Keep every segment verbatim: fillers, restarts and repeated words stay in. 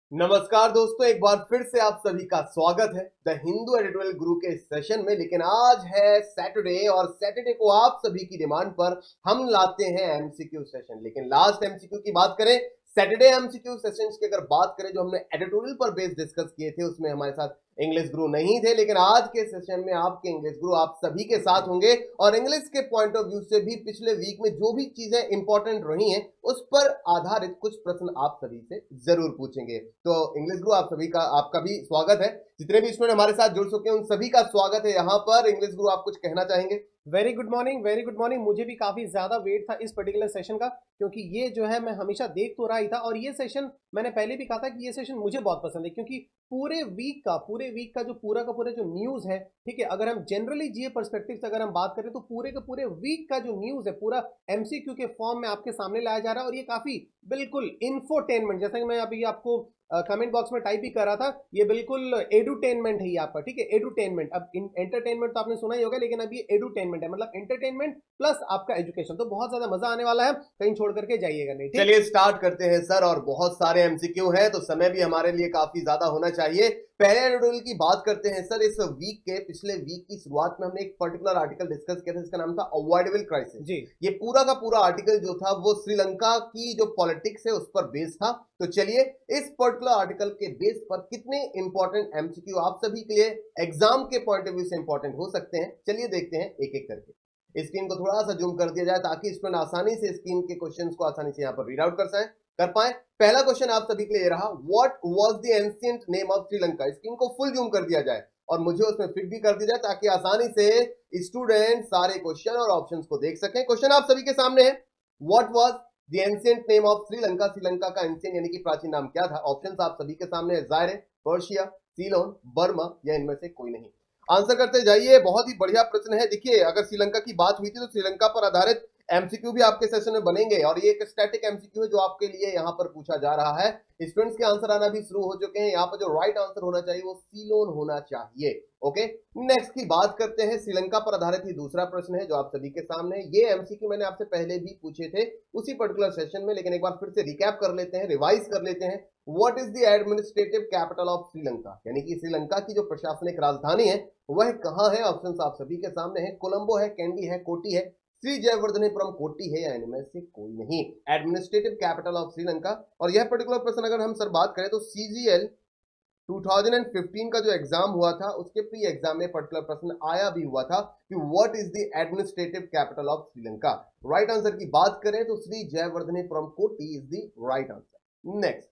नमस्कार दोस्तों, एक बार फिर से आप सभी का स्वागत है द हिंदू एडिटोरियल गुरु के सेशन में। लेकिन आज है सैटरडे और सैटरडे को आप सभी की डिमांड पर हम लाते हैं एमसीक्यू सेशन। लेकिन लास्ट एमसीक्यू की बात करें, सैटरडे एमसीक्यू सेशंस की अगर बात करें जो हमने एडिटोरियल पर बेस डिस्कस किए थे, उसमें हमारे साथ इंग्लिश गुरु नहीं थे। लेकिन आज के सेशन में आपके इंग्लिश गुरु आप सभी के साथ होंगे और इंग्लिश के पॉइंट ऑफ व्यू से भी पिछले वीक में जो भी चीजें इंपॉर्टेंट रही हैं उस पर आधारित कुछ प्रश्न आप सभी से जरूर पूछेंगे। तो इंग्लिश गुरु आप सभी का आपका भी स्वागत है। जितने भी स्टूडेंट हमारे साथ जुड़ चुके हैं उन सभी का स्वागत है यहाँ पर। इंग्लिश गुरु आप कुछ कहना चाहेंगे? Very good morning, very good morning. मुझे भी काफी ज्यादा वेट था इस पर्टिकुलर सेशन का, क्योंकि ये जो है मैं हमेशा देख तो रहा ही था और ये सेशन मैंने पहले भी कहा था कि ये सेशन मुझे बहुत पसंद है, क्योंकि पूरे वीक का पूरे वीक का जो पूरा का पूरा जो न्यूज है, ठीक है, अगर हम जनरली जीए पर्सपेक्टिव से अगर हम बात करें तो पूरे के पूरे वीक का जो न्यूज है पूरा एमसीक्यू के फॉर्म में आपके सामने लाया जा रहा है। और ये काफी बिल्कुल इंफोटेनमेंट, जैसा कि मैं अभी आपको कमेंट बॉक्स में टाइप भी कर रहा था, ये बिल्कुल एडुटेनमेंट है ये आपका, ठीक है, एडुटेनमेंट। अब एंटरटेनमेंट तो आपने सुना ही होगा, लेकिन अब ये एडुटेनमेंट है, मतलब एंटरटेनमेंट प्लस आपका एजुकेशन। तो बहुत ज्यादा मजा आने वाला है, कहीं छोड़ करके जाइएगा नहीं। चलिए स्टार्ट करते हैं सर। और बहुत सारे एमसीक्यू हैं तो समय भी हमारे लिए काफी ज्यादा होना चाहिए। पहले एडिटोरियल की बात करते हैं सर। इस वीक के पिछले वीक की शुरुआत में हमने एक पर्टिकुलर आर्टिकल डिस्कस किया था जिसका नाम था अवॉइडेबल क्राइसिस जी। ये पूरा का पूरा आर्टिकल जो था वो श्रीलंका की जो पॉलिटिक्स है उस पर बेस था। तो चलिए इस पर्टिकुलर आर्टिकल के बेस पर कितने इंपॉर्टेंट एमसीक्यू आप सभी के लिए एग्जाम के पॉइंट ऑफ व्यू से इंपॉर्टेंट हो सकते हैं, चलिए देखते हैं एक एक करके। स्क्रीन को थोड़ा सा जूम कर दिया जाए ताकि स्टूडेंट आसानी से स्क्रीन के क्वेश्चंस को आसानी से यहाँ पर रीड आउट कर सकें कर पाए। पहला क्वेश्चन आप सभी के लिए रहा, what was the ancient name of Sri Lanka. Screen को फुल जूम कर दिया जाए और मुझे उसमें फिट भी कर दिया जाए ताकि आसानी से स्टूडेंट सारे क्वेश्चन और ऑप्शंस को देख सकें। क्वेश्चन आप सभी के सामने है, what was the ancient name of Sri Lanka. Sri Lanka का एंशिएंट यानी कि प्राचीन नाम क्या था। ऑप्शंस आप सभी के सामने है, जायरे, पर्शिया, सीलोन, बर्मा या इनमें से कोई नहीं। आंसर करते जाइए। बहुत ही बढ़िया प्रश्न है। देखिए, अगर श्रीलंका की बात हुई थी तो श्रीलंका पर आधारित एमसीक्यू भी आपके सेशन में बनेंगे और ये एक स्टैटिक एमसीक्यू है जो आपके लिए यहाँ पर पूछा जा रहा है। स्टूडेंट्स के आंसर आना भी शुरू हो चुके हैं। यहाँ पर जो राइट आंसर होना चाहिए वो सीलोन होना चाहिए। ओके, नेक्स्ट की बात करते हैं। श्रीलंका पर आधारित ही दूसरा प्रश्न है जो आप सभी के सामने है। ये एमसीक्यू मैंने आपसे पहले भी पूछे थे उसी पर्टिकुलर सेशन में, लेकिन एक बार फिर से रिकैप कर लेते हैं, रिवाइज कर लेते हैं। What is the administrative capital of Sri Lanka, यानी कि श्रीलंका की जो प्रशासनिक राजधानी है वह कहाँ है। ऑप्शन आप सभी के सामने है, कोलंबो है, कैंडी है, कोटी है, श्री जयवर्धनेपुरम कोटी है या इनमें से कोई नहीं। Administrative capital of Sri Lanka. और यह पर्टिकुलर प्रश्न अगर हम सर बात करें तो सीजीएल दो हज़ार पंद्रह का जो एग्जाम हुआ था उसके प्री एग्जाम में पर्टिकुलर प्रश्न आया भी हुआ था कि what is the administrative capital of Sri Lanka. Right answer की बात करें तो Sri Jayawardenepura Kotte is the right answer. Next,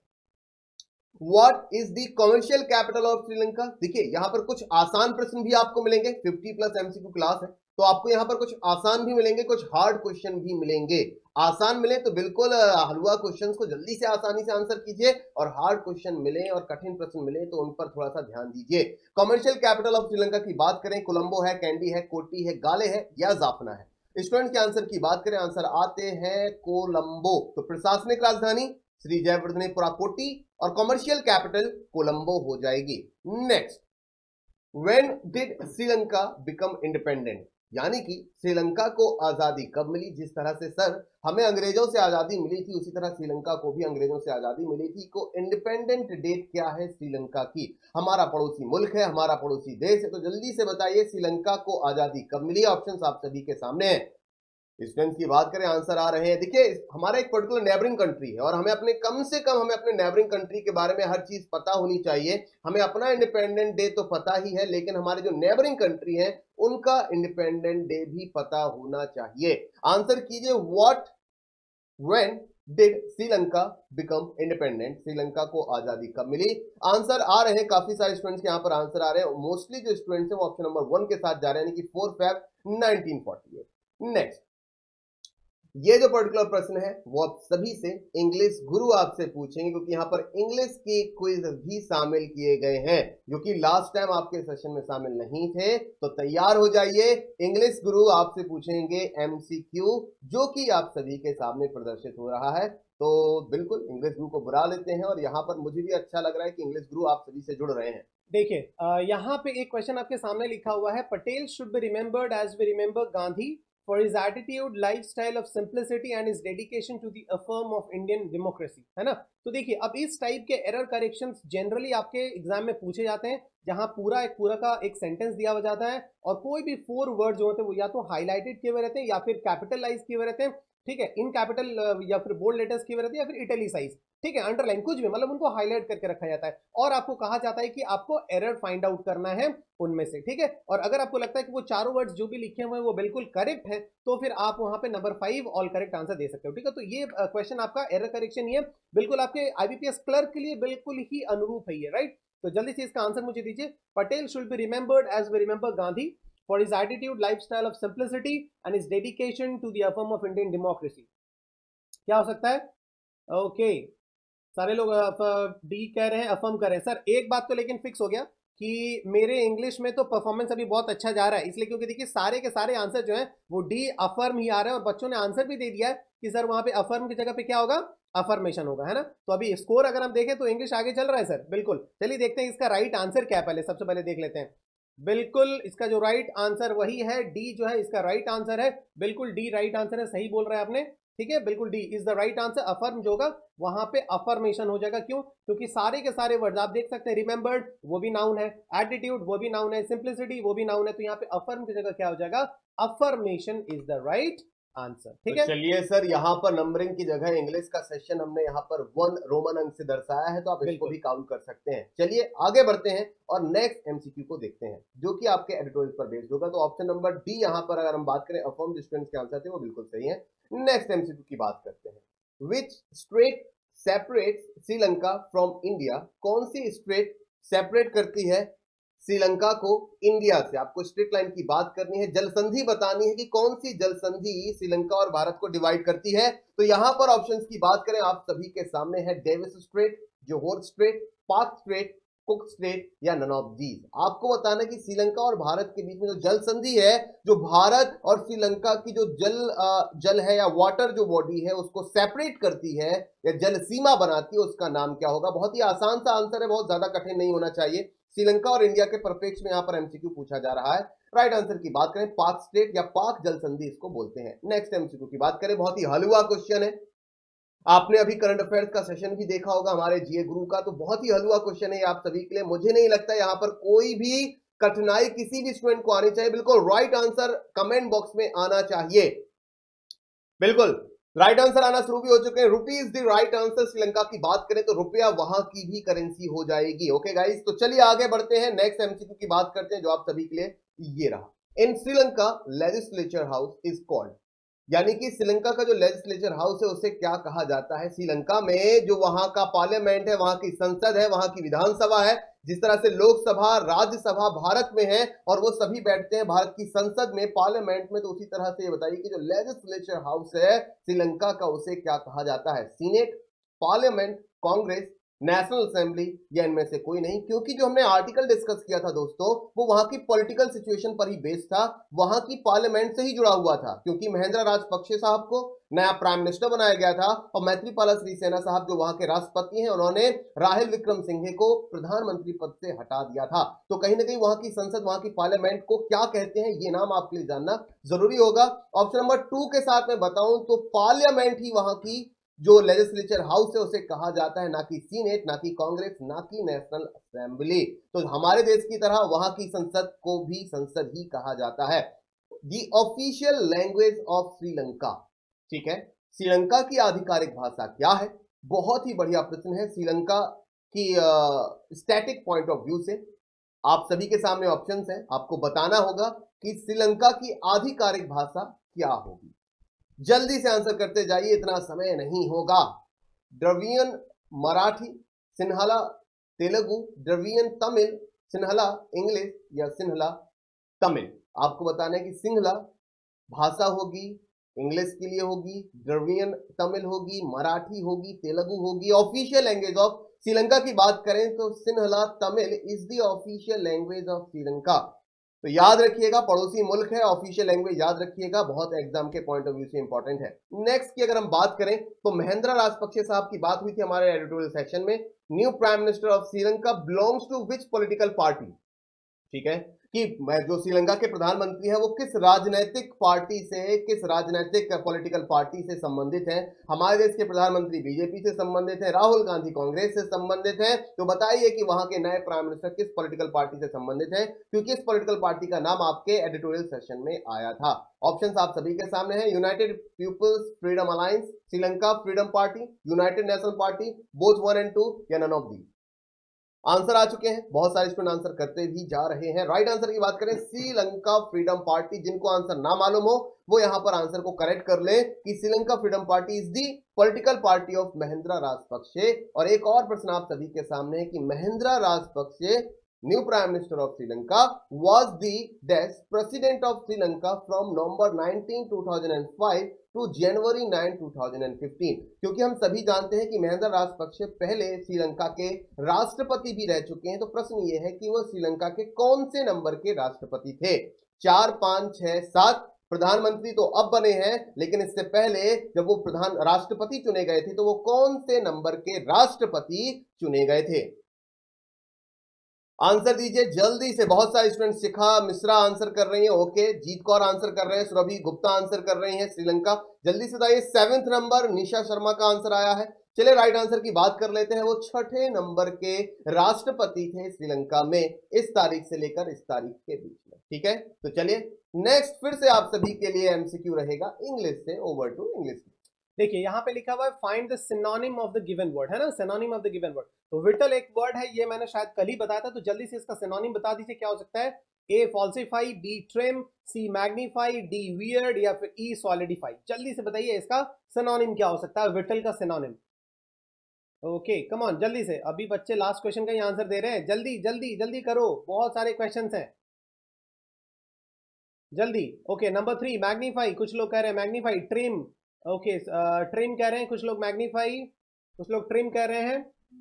what is the commercial capital of Sri Lanka. देखिए यहाँ पर कुछ आसान प्रश्न भी आपको मिलेंगे, पचास प्लस एमसीक्यू क्लास है तो आपको यहाँ पर कुछ आसान भी मिलेंगे, कुछ हार्ड क्वेश्चन भी मिलेंगे। आसान मिले तो बिल्कुल हलवा क्वेश्चंस को जल्दी से आसानी से आंसर कीजिए और हार्ड क्वेश्चन मिले और कठिन प्रश्न मिले तो उन पर थोड़ा सा ध्यान दीजिए। कमर्शियल कैपिटल ऑफ श्रीलंका की बात करें, कोलंबो है, कैंडी है, कोटी है, गाले है या जाफना है। स्टूडेंट के आंसर की बात करें, आंसर आते हैं कोलंबो। तो प्रशासनिक राजधानी श्री जयवर्धनेपुरा कोटी और कमर्शियल कैपिटल कोलंबो हो जाएगी। Next, when did Sri Lanka become independent, यानी कि श्रीलंका को आजादी कब मिली। जिस तरह से सर हमें अंग्रेजों से आजादी मिली थी उसी तरह श्रीलंका को भी अंग्रेजों से आजादी मिली थी। को इंडिपेंडेंट डेट क्या है श्रीलंका की। हमारा पड़ोसी मुल्क है, हमारा पड़ोसी देश है, तो जल्दी से बताइए श्रीलंका को आजादी कब मिली। ऑप्शंस आप सभी के सामने हैं। स्टूडेंट्स की बात करें, आंसर आ रहे हैं। देखिए हमारा एक पर्टिकुलर नेबरिंग कंट्री है और हमें अपने कम से कम हमें अपने नेबरिंग कंट्री के बारे में हर चीज पता होनी चाहिए। हमें अपना इंडिपेंडेंट डे तो पता ही है, लेकिन हमारे जो नेबरिंग कंट्री है उनका इंडिपेंडेंट डे भी पता होना चाहिए। आंसर कीजिए, what when did Sri Lanka become independent. Sri Lanka को आजादी कब मिली। आंसर आ रहे हैं, काफी सारे स्टूडेंट्स के यहाँ पर आंसर आ रहे हैं। मोस्टली जो स्टूडेंट्स हैं वो ऑप्शन नंबर वन के साथ जा रहे हैं, यानी कि four Feb nineteen forty eight. Next, ये जो पर्टिकुलर प्रश्न है वो आप सभी से इंग्लिश गुरु आपसे पूछेंगे, क्योंकि यहाँ पर इंग्लिश के क्विज भी शामिल किए गए हैं जो कि लास्ट टाइम आपके सेशन में शामिल नहीं थे। तो तैयार हो जाइए, इंग्लिश गुरु आपसे पूछेंगे एमसीक्यू जो कि आप सभी के सामने प्रदर्शित हो रहा है। तो बिल्कुल इंग्लिश गुरु को बुला लेते हैं और यहाँ पर मुझे भी अच्छा लग रहा है कि इंग्लिश गुरु आप सभी से जुड़ रहे हैं। देखिए यहाँ पे एक क्वेश्चन आपके सामने लिखा हुआ है, Patel should be remembered as we remember Gandhi for his attitude, lifestyle of simplicity and his dedication to the affirm of Indian democracy, है ना। तो देखिए, अब इस टाइप के एरर करेक्शंस जनरली आपके एग्जाम में पूछे जाते हैं, जहां पूरा एक पूरा का एक सेंटेंस दिया हुआ जाता है और कोई भी फोर वर्ड जो होते हैं वो या तो हाईलाइटेड किए हुए रहते हैं या फिर कैपिटलाइज किए हुए रहते हैं, ठीक है, इन कैपिटल या फिर बोल्ड लेटर्स किए हुए रहते हैं या फिर इटैलिसाइज, ठीक है, अंडरलाइन, कुछ भी, मतलब उनको हाईलाइट करके रखा जाता है और आपको कहा जाता है कि आपको एरर फाइंड आउट करना है उनमें से, ठीक है। और अगर आपको लगता है कि वो चारों वर्ड्स जो भी लिखे हुए हैं वो बिल्कुल करेक्ट है, तो फिर आप वहां पे number five all correct answer दे सकते हो, ठीक है। तो ये क्वेश्चन आपका एरर करेक्शन ही है, बिल्कुल आपके आईबीपीएस क्लर्क के लिए बिल्कुल ही अनुरूप है ये, राइट। तो जल्दी से इसका आंसर मुझे दीजिए। Patel should be remembered as we remember Gandhi for his attitude, lifestyle of simplicity and his dedication to the affirm of Indian democracy. क्या हो सकता है? ओके, सारे लोग डी कह रहे हैं, अफर्म कर रहे हैं। सर एक बात तो लेकिन फिक्स हो गया कि मेरे इंग्लिश में तो परफॉर्मेंस अभी बहुत अच्छा जा रहा है, इसलिए क्योंकि देखिए सारे के सारे आंसर जो हैं वो डी अफर्म ही आ रहे हैं और बच्चों ने आंसर भी दे दिया है कि सर वहां पे अफर्म की जगह पे क्या होगा, अफर्मेशन होगा, है ना। तो अभी स्कोर अगर हम देखें तो इंग्लिश आगे चल रहा है सर, बिल्कुल। चलिए देखते हैं इसका राइट आंसर क्या है, पहले सबसे पहले देख लेते हैं। बिल्कुल इसका जो राइट आंसर वही है, डी जो है इसका राइट आंसर है, बिल्कुल डी राइट आंसर है, सही बोल रहे हैं आपने, ठीक है, बिल्कुल D is the right answer. Affirm जो होगा वहां पे अफर्मेशन हो जाएगा, क्यों? क्योंकि सारे के सारे वर्ड्स आप देख सकते हैं, रिमेंबर्ड वो भी नाउन है, एटीट्यूड वो भी नाउन है, सिंप्लिसिटी वो भी नाउन है, तो यहाँ पे अफर्म की जगह क्या हो जाएगा, affirmation is the right answer, ठीक है। चलिए सर, यहाँ पर नंबरिंग की जगह इंग्लिश का सेशन हमने यहाँ पर वन रोमन अंक से दर्शाया है, तो आप इसको भी काउंट कर सकते हैं। चलिए आगे बढ़ते हैं और नेक्स्ट एमसीक्यू को देखते हैं जो कि आपके एडिटोरियल पर बेस्ड होगा। तो ऑप्शन नंबर डी यहाँ पर अगर हम बात करें अफर्म, जो स्टूडेंट्स के आंसर थे वो बिल्कुल सही है। नेक्स्ट एमसीक्यू की बात करते हैं। Which strait separates Sri Lanka from India? कौन सी स्ट्रेट सेपरेट करती है श्रीलंका को इंडिया से? आपको स्ट्रेट लाइन की बात करनी है, जल संधि बतानी है कि कौन सी जल संधि श्रीलंका और भारत को डिवाइड करती है। तो यहां पर ऑप्शंस की बात करें, आप सभी के सामने है Davis strait, Johor strait, Palk strait, Cook strait या नन ऑफ दीज। आपको बताना कि श्रीलंका और भारत के बीच में जो जल संधि है, जो भारत और श्रीलंका की जो जल आ, जल है या वाटर जो बॉडी है उसको सेपरेट करती है या जल सीमा बनाती है, उसका नाम क्या होगा? बहुत ही आसान सा आंसर है, बहुत ज्यादा कठिन नहीं होना चाहिए। श्रीलंका और इंडिया के परिप्रेक्ष्य में यहाँ पर एमसीक्यू पूछा जा रहा है। राइट आंसर की बात करें, पाक स्टेट या पाक जल संधि इसको बोलते हैं। नेक्स्ट एमसीक्यू की बात करें, बहुत ही हलवा क्वेश्चन है, आपने अभी करंट अफेयर्स का सेशन भी देखा होगा हमारे जीए गुरु का, तो बहुत ही हलवा क्वेश्चन है आप सभी के लिए। मुझे नहीं लगता यहाँ पर कोई भी कठिनाई किसी भी स्टूडेंट को आनी चाहिए। बिल्कुल राइट आंसर कमेंट बॉक्स में आना चाहिए, बिल्कुल राइट आंसर आना शुरू भी हो चुके हैं। Rupees the right answer. Sri Lanka की बात करें तो रुपया वहां की भी करेंसी हो जाएगी। ओके गाइस, तो चलिए आगे बढ़ते हैं, नेक्स्ट एमसीक्यू की बात करते हैं जो आप सभी के लिए ये रहा। In Sri Lanka legislature house is called, यानी कि श्रीलंका का जो लेजिस्लेचर हाउस है उसे क्या कहा जाता है? श्रीलंका में जो वहां का पार्लियामेंट है, वहां की संसद है, वहां की विधानसभा है, जिस तरह से लोकसभा राज्यसभा भारत में है और वो सभी बैठते हैं भारत की संसद में, पार्लियामेंट में, तो उसी तरह से ये बताइए कि जो लेजिस्लेचर हाउस है श्रीलंका का उसे क्या कहा जाता है? Senate, parliament, congress, national assembly या इनमें से कोई नहीं? क्योंकि जो हमने आर्टिकल डिस्कस किया था दोस्तों वो वहां की पॉलिटिकल सिचुएशन पर ही बेस्ड था, वहां की पार्लियामेंट से ही जुड़ा हुआ था, क्योंकि महेंद्र राजपक्षे साहब को नया प्राइम मिनिस्टर बनाया गया था और मैत्रीपाला सिरिसेना साहब जो वहां के राष्ट्रपति हैं उन्होंने राहिल विक्रम सिंघे को प्रधानमंत्री पद से हटा दिया था। तो कहीं ना कहीं वहां की संसद, वहां की पार्लियामेंट को क्या कहते हैं ये नाम आपके लिए जानना जरूरी होगा। ऑप्शन नंबर टू के साथ मैं बताऊं तो पार्लियामेंट ही वहां की जो लेजिस्लेचर हाउस है उसे कहा जाता है, ना कि सीनेट, ना कि कांग्रेस, ना कि नेशनल असेंबली। तो हमारे देश की तरह वहां की संसद को भी संसद ही कहा जाता है। The official language of Sri Lanka, ठीक है, श्रीलंका की आधिकारिक भाषा क्या है? बहुत ही बढ़िया प्रश्न है। श्रीलंका की स्टैटिक पॉइंट ऑफ व्यू से आप सभी के सामने ऑप्शंस हैं, आपको बताना होगा कि श्रीलंका की आधिकारिक भाषा क्या होगी। जल्दी से आंसर करते जाइए, इतना समय नहीं होगा। Dravidian Marathi, Sinhala Telugu, Dravidian Tamil, Sinhala English या सिन्हाला तमिल? आपको बताना है कि सिंहला भाषा होगी, इंग्लिश के लिए होगी, द्रवियन तमिल होगी, मराठी होगी, तेलुगु होगी। ऑफिशियल लैंग्वेज ऑफ श्रीलंका की बात करें तो Sinhala Tamil is the official language of Sri Lanka. तो याद रखिएगा, पड़ोसी मुल्क है, ऑफिशियल लैंग्वेज याद रखिएगा, बहुत एग्जाम के पॉइंट ऑफ व्यू से इंपॉर्टेंट है। नेक्स्ट की अगर हम बात करें तो महेंद्र राजपक्षे साहब की बात हुई थी हमारे एडिटोरियल सेक्शन में। New prime minister of Sri Lanka belongs to which political party? ठीक है, कि जो श्रीलंका के प्रधानमंत्री है वो किस राजनीतिक पार्टी से, किस राजनीतिक पॉलिटिकल पार्टी से संबंधित हैं। हमारे देश के प्रधानमंत्री बीजेपी से संबंधित है, राहुल गांधी कांग्रेस से संबंधित है। तो बताइए कि वहां के नए प्राइम मिनिस्टर किस पॉलिटिकल पार्टी से संबंधित है, क्योंकि इस पॉलिटिकल पार्टी का नाम आपके एडिटोरियल सेशन में आया था। ऑप्शंस आप सभी के सामने हैं। United People's Freedom Alliance, Sri Lanka Freedom Party, United National Party, both one and two, या नन ऑफ दी। आंसर आ चुके हैं, बहुत सारे स्टूडेंट आंसर करते भी जा रहे हैं। राइट आंसर की बात करें श्रीलंका फ्रीडम पार्टी। जिनको आंसर ना मालूम हो वो यहां पर आंसर को करेक्ट कर ले कि Sri Lanka Freedom Party is the political party of Mahinda Rajapaksa. और एक और प्रश्न आप सभी के सामने है कि Mahinda Rajapaksa, new prime minister of Sri Lanka, was the dash president of Sri Lanka from November nineteenth two thousand five to January ninth two thousand fifteen। क्योंकि हम सभी जानते हैं कि महिंद्रा राजपक्षे पहले श्रीलंका के राष्ट्रपति भी रह चुके हैं। तो प्रश्न ये है कि वो श्रीलंका के कौन से नंबर के राष्ट्रपति थे? चार, पांच, छह, सात। प्रधानमंत्री तो अब बने हैं, लेकिन इससे पहले जब वो प्रधान राष्ट्रपति चुने गए थे तो वो कौन से नंबर के राष्ट्रपति चुने गए थे? आंसर दीजिए जल्दी से। बहुत सारे स्टूडेंट, शिखा मिश्रा आंसर कर रही हैं, ओके। जीत कौर आंसर कर रहे हैं, सुरभि गुप्ता आंसर कर रही हैं श्रीलंका। जल्दी से बताइए। सेवेंथ नंबर निशा शर्मा का आंसर आया है। चलिए राइट आंसर की बात कर लेते हैं। वो छठे नंबर के राष्ट्रपति थे श्रीलंका में इस तारीख से लेकर इस तारीख के बीच में। ठीक है, तो चलिए नेक्स्ट फिर से आप सभी के लिए एमसीक्यू रहेगा इंग्लिश से। Over to English. देखिए यहाँ पे लिखा हुआ है find the synonym of the given word, है ना, synonym of the given word. तो विटल एक वर्ड है, ये मैंने शायद कल ही बताया था, तो जल्दी से इसका सिनोनिम बता दीजिए क्या हो सकता है। A falsify, B trim, C magnify, D weird, या फिर ई सॉलिडिफाई। जल्दी से बताइए इसका सिनोनिम क्या हो सकता है, विटल का सिनोनिम। ओके कम ऑन जल्दी से, अभी बच्चे लास्ट क्वेश्चन का ही आंसर दे रहे हैं। जल्दी जल्दी जल्दी करो, बहुत सारे क्वेश्चन हैं, जल्दी। ओके नंबर थ्री मैग्नीफाई, कुछ लोग कह रहे हैं मैग्नीफाई। ट्रिम, ओके ट्रिम कह रहे हैं कुछ लोग, मैग्नीफाई कुछ लोग, ट्रिम कह रहे हैं।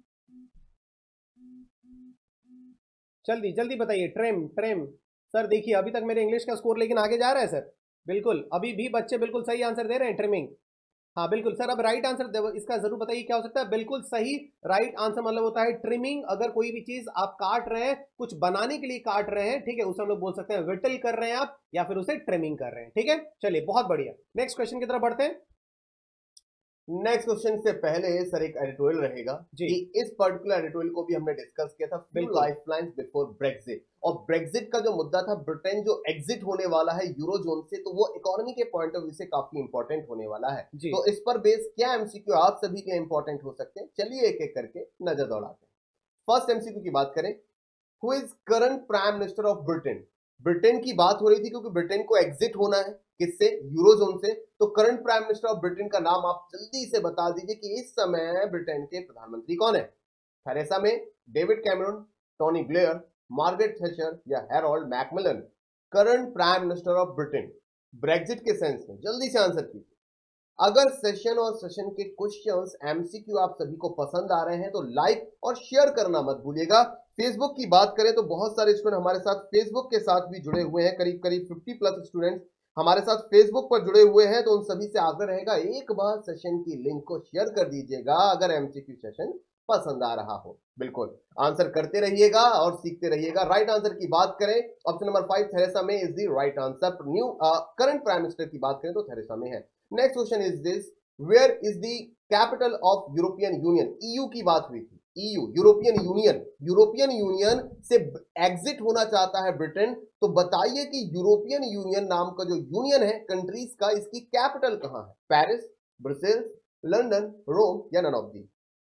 जल्दी जल्दी बताइए। Trim trim. सर देखिए अभी तक मेरे इंग्लिश का स्कोर लेकिन आगे जा रहा है सर, बिल्कुल अभी भी बच्चे बिल्कुल सही आंसर दे रहे हैं, ट्रिमिंग। हाँ बिल्कुल सर। अब राइट आंसर इसका जरूर बताइए क्या हो सकता है। बिल्कुल सही राइट आंसर मतलब होता है ट्रिमिंग। अगर कोई भी चीज आप काट रहे हैं, कुछ बनाने के लिए काट रहे हैं, ठीक है, उसे हम लोग बोल सकते हैं विटल कर रहे हैं आप, या फिर उसे ट्रिमिंग कर रहे हैं। ठीक है, चलिए बहुत बढ़िया। नेक्स्ट क्वेश्चन की तरफ बढ़ते हैं। नेक्स्ट क्वेश्चन से पहले सर एक एडिटोरियल रहेगा जी। कि इस पर्टिकुलर एडिटोरियल को भी हमने डिस्कस किया था, फ्यू लाइफलाइंस बिफोर ब्रेक्सिट। और ब्रेक्सिट का जो मुद्दा था, ब्रिटेन जो एग्जिट होने वाला है यूरोजोन से, तो वो इकोनॉमी के पॉइंट ऑफ व्यू से काफी इंपॉर्टेंट होने वाला है। तो इस पर बेस क्या एमसीक्यू आप सभी के इंपॉर्टेंट हो सकते हैं, चलिए एक एक करके नजर दौड़ाते हैं। फर्स्ट एमसीक्यू की बात करें, who is current prime minister of Britain. Britain की बात हो रही थी क्योंकि ब्रिटेन को एग्जिट होना है, किससे? यूरोजोन से। तो current prime minister of Britain का नाम आप जल्दी से बता दीजिए कि इस समय ब्रिटेन के प्रधानमंत्री कौन है। Theresa May, David Cameron, Tony Blair, Margaret Thatcher या Harold Macmillan. Current prime minister of Britain Brexit के सेंस में जल्दी से आंसर कीजिए। अगर सेशन और सेशन के क्वेश्चंस एमसीक्यू आप सभी को पसंद आ रहे हैं तो लाइक और शेयर करना मत भूलिएगा। फेसबुक की बात करें तो बहुत सारे स्टूडेंट हमारे साथ फेसबुक के साथ भी जुड़े हुए हैं, करीब करीब पचास प्लस स्टूडेंट्स हमारे साथ फेसबुक पर जुड़े हुए हैं। तो उन सभी से आग्रह रहेगा एक बार सेशन की लिंक को शेयर कर दीजिएगा अगर एमसीक्यू सेशन पसंद आ रहा हो। बिल्कुल आंसर करते रहिएगा और सीखते रहिएगा। राइट आंसर की बात करें, option number five Theresa May is the right answer. New current prime minister की बात करें तो थेरेसा मे है। Next question is this, where is the capital of European Union. EU की बात हुई थी, EU European Union, European Union से एग्जिट होना चाहता है ब्रिटेन। तो बताइए कि यूरोपियन यूनियन नाम का जो यूनियन है कंट्रीज का, इसकी कैपिटल कहां है? पेरिस, ब्रसेल्स, लंदन, रोम या नन ऑफ दी।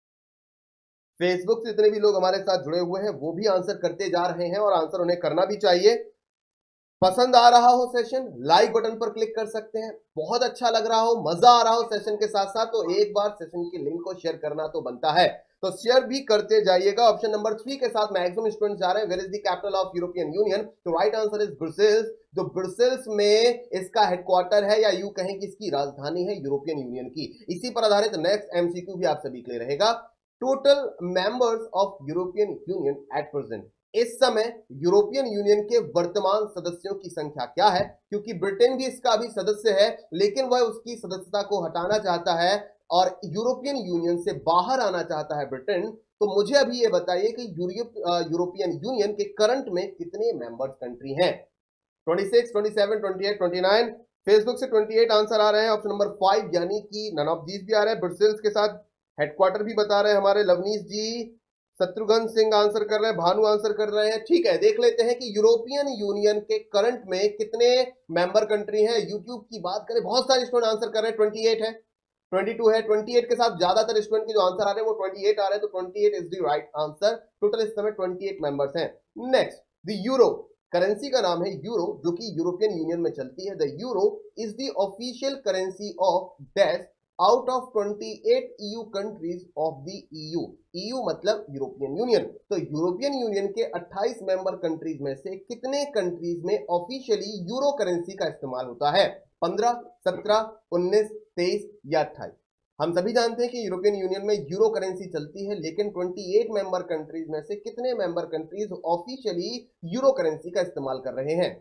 फेसबुक से जितने भी लोग हमारे साथ जुड़े हुए हैं वो भी आंसर करते जा रहे हैं और आंसर उन्हें करना भी चाहिए। पसंद आ रहा हो सेशन, लाइक बटन पर क्लिक कर सकते हैं। बहुत अच्छा लग रहा हो, मजा आ रहा हो सेशन के साथ साथ, तो एक बार सेशन की लिंक को शेयर करना तो बनता है, तो शेयर भी करते जाइएगा। ऑप्शन नंबर थ्री के साथ मैक्सिमम स्टूडेंट्स जा रहे हैं, where is the capital of European Union. तो राइट आंसर इज ब्रसेल्स। जो ब्रसेल्स में इसका हेडक्वार्टर है, या यूं कहें कि इसकी राजधानी है यूरोपियन यूनियन की। इसी पर आधारित नेक्स्ट एमसीक्यू भी आप सभी के लिए रहेगा। Total members of European Union at present. इस समय यूरोपियन यूनियन के वर्तमान सदस्यों की संख्या क्या है? क्योंकि ब्रिटेन भी इसका अभी सदस्य है, लेकिन वह उसकी सदस्यता को हटाना चाहता है और यूरोपियन यूनियन से बाहर आना चाहता है ब्रिटेन। तो मुझे अभी ये बताइए कि यूरोपियन यूनियन के करंट में कितने मेंबर्स कंट्री हैं? छब्बीस, सत्ताईस, अट्ठाईस, उनतीस, फेसबुक से अट्ठाईस आंसर आ रहे हैं, ऑप्शन नंबर फाइव यानी कि नन ऑफ दीज भी आ रहे हैं। ब्रसेल्स के साथ हेडक्वार्टर भी बता रहे हैं हमारे लवनीश जी, शत्रुघ्न सिंह आंसर कर रहे हैं, भानु आंसर कर रहे हैं। ठीक है, देख लेते हैं कि यूरोपियन यूनियन के करंट में कितने मेंबर कंट्री हैं। यूट्यूब की बात करें, बहुत सारे स्टूडेंट आंसर कर रहे हैं, अट्ठाईस है, बाईस है, अट्ठाईस के साथ ज्यादातर स्टूडेंट के जो आंसर आ रहे हैं वो अट्ठाईस आ रहे हैं, तो अट्ठाईस is the right answer. Total इस समय अट्ठाईस मेंबर्स हैं। नेक्स्ट, द यूरो, करेंसी का नाम है यूरो, जो कि यूरोपियन यूनियन में चलती है। The euro is the official currency of dash out of अट्ठाईस EU countries of the EU. EU मतलब यूरोपियन यूनियन। तो यूरोपियन यूनियन के अट्ठाईस मेंबर कंट्रीज में से कितने कंट्रीज में ऑफिशियली यूरो करेंसी का इस्तेमाल होता है? पंद्रह, सत्रह, उन्नीस, तेईस या अट्ठाईस? हम सभी जानते हैं कि यूरोपियन यूनियन में यूरो करेंसी चलती है, लेकिन अट्ठाईस मेंबर कंट्रीज में से कितने member countries officially euro currency का इस्तेमाल कर रहे हैं?